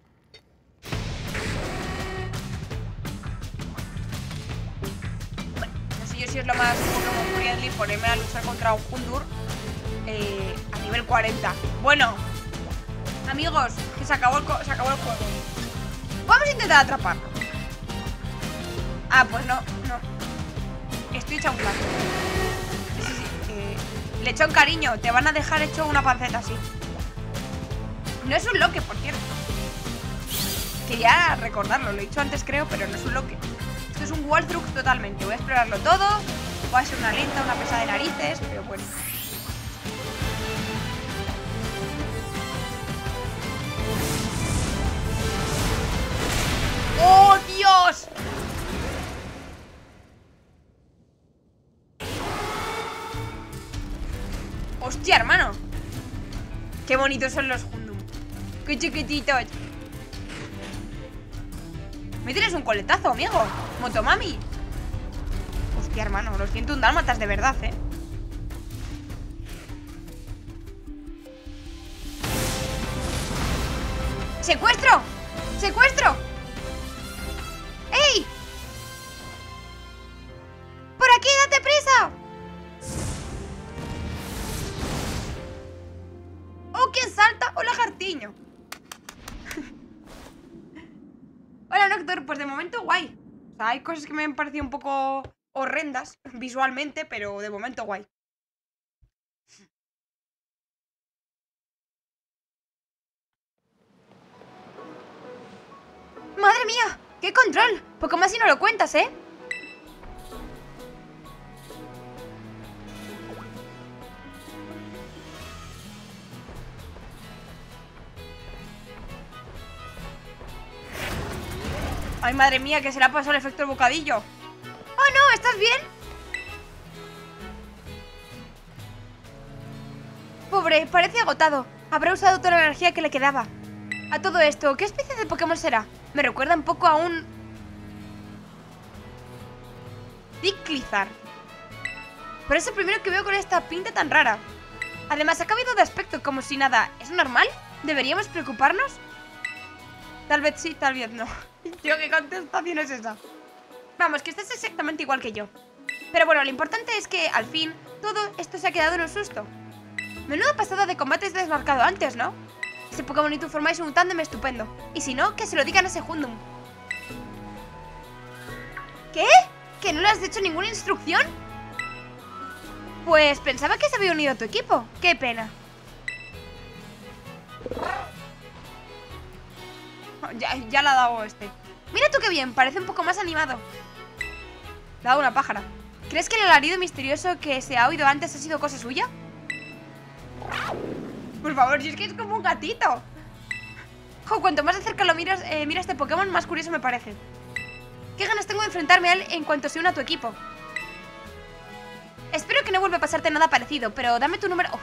Bueno, no sé yo si es lo más Pokémon friendly ponerme a luchar contra un Hundur a nivel 40. Bueno, amigos, que se acabó el juego. Vamos a intentar atraparlo. Ah, pues no. Estoy hecha un plato. Sí. Lechón, cariño, te van a dejar hecho una panceta así. No es un loque, por cierto. Quería recordarlo, lo he dicho antes creo, pero no es un loque. Esto es un walkthrough totalmente. Voy a explorarlo todo. Voy a ser una lenta, una pesada de narices, pero bueno. ¡Oh, Dios! ¡Hostia, hermano! ¡Qué bonitos son los Hundum! ¡Qué chiquititos! Me tienes un coletazo, amigo. Motomami. Hostia, hermano, los 101 dálmatas de verdad, ¿eh? ¡Secuestro! ¡Secuestro! ¡Ey! ¡Por aquí, date prisa! ¡Oh, quién salta! ¡Hola, Jartiño! Hola, Noctur. Pues de momento guay. O sea, hay cosas que me han parecido un poco horrendas visualmente, pero de momento guay. ¡Madre mía! ¡Qué control! Poco más si no lo cuentas, ¿eh? ¡Ay, madre mía! Que se le ha pasado el efecto del bocadillo. ¡Oh, no! ¿Estás bien? Pobre, parece agotado. Habrá usado toda la energía que le quedaba. A todo esto, ¿qué especie de Pokémon será? Me recuerda un poco a un... Diclizar. Pero es el primero que veo con esta pinta tan rara. Además, ha cambiado de aspecto como si nada. ¿Es normal? ¿Deberíamos preocuparnos? Tal vez sí, tal vez no. Tío, ¿qué contestación es esa? Vamos, que estás exactamente igual que yo. Pero bueno, lo importante es que, al fin, todo esto se ha quedado en un susto. Menuda pasada de combate has desmarcado antes, ¿no? Ese Pokémon y tú formáis un tándem estupendo. Y si no, que se lo digan a ese Hundum. ¿Qué? ¿Que no le has hecho ninguna instrucción? Pues pensaba que se había unido a tu equipo. Qué pena. Ya le ha dado este. Mira tú qué bien, parece un poco más animado. Le ha dado una pájara. ¿Crees que el alarido misterioso que se ha oído antes ha sido cosa suya? Por favor, si es que es como un gatito. Jo, cuanto más de cerca lo miras, mira este Pokémon, más curioso me parece. Qué ganas tengo de enfrentarme a él en cuanto se una a tu equipo. Espero que no vuelva a pasarte nada parecido, pero dame tu número... Oh.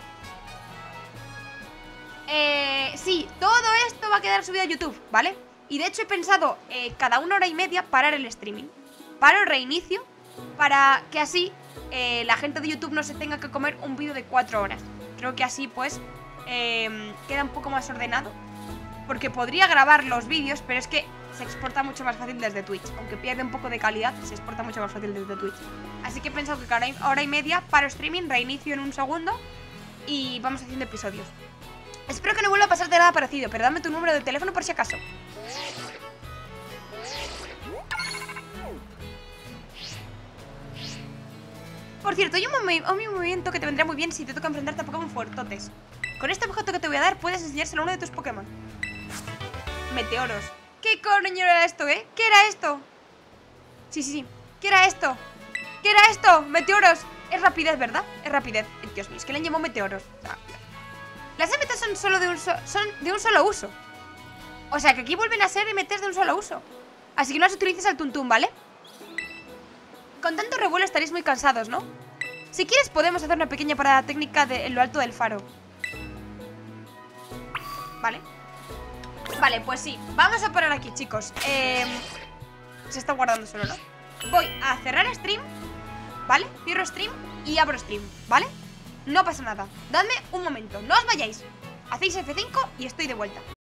Sí, todo esto va a quedar subido a YouTube, ¿vale? Y de hecho he pensado cada 1 hora y media parar el streaming. Paro, reinicio, para que así la gente de YouTube no se tenga que comer un vídeo de 4 horas. Creo que así pues queda un poco más ordenado. Porque podría grabar los vídeos, pero es que se exporta mucho más fácil desde Twitch. Aunque pierde un poco de calidad, se exporta mucho más fácil desde Twitch. Así que he pensado que cada hora y media paro streaming, reinicio en un segundo y vamos haciendo episodios. Espero que no vuelva a pasarte nada parecido, pero dame tu número de teléfono por si acaso. Por cierto, hay un movimiento que te vendrá muy bien si te toca enfrentarte a Pokémon fuertotes. Con este objeto que te voy a dar puedes enseñárselo a uno de tus Pokémon. Meteoros. ¿Qué coño era esto, eh? ¿Qué era esto? Sí. ¿Qué era esto? ¿Qué era esto? Meteoros. Es rapidez, ¿verdad? Es rapidez. Dios mío, es que le han llamado meteoros. Las MTs son de un solo uso. O sea que aquí vuelven a ser MTs de un solo uso. Así que no las utilices al tuntún, ¿vale? Con tanto revuelo estaréis muy cansados, ¿no? Si quieres podemos hacer una pequeña parada técnica en lo alto del faro. Vale. Vale, pues sí. Vamos a parar aquí, chicos. Se está guardando solo, ¿no? Voy a cerrar stream, ¿vale? Cierro stream y abro stream, ¿vale? No pasa nada. Dadme un momento, no os vayáis. Hacéis F5 y estoy de vuelta.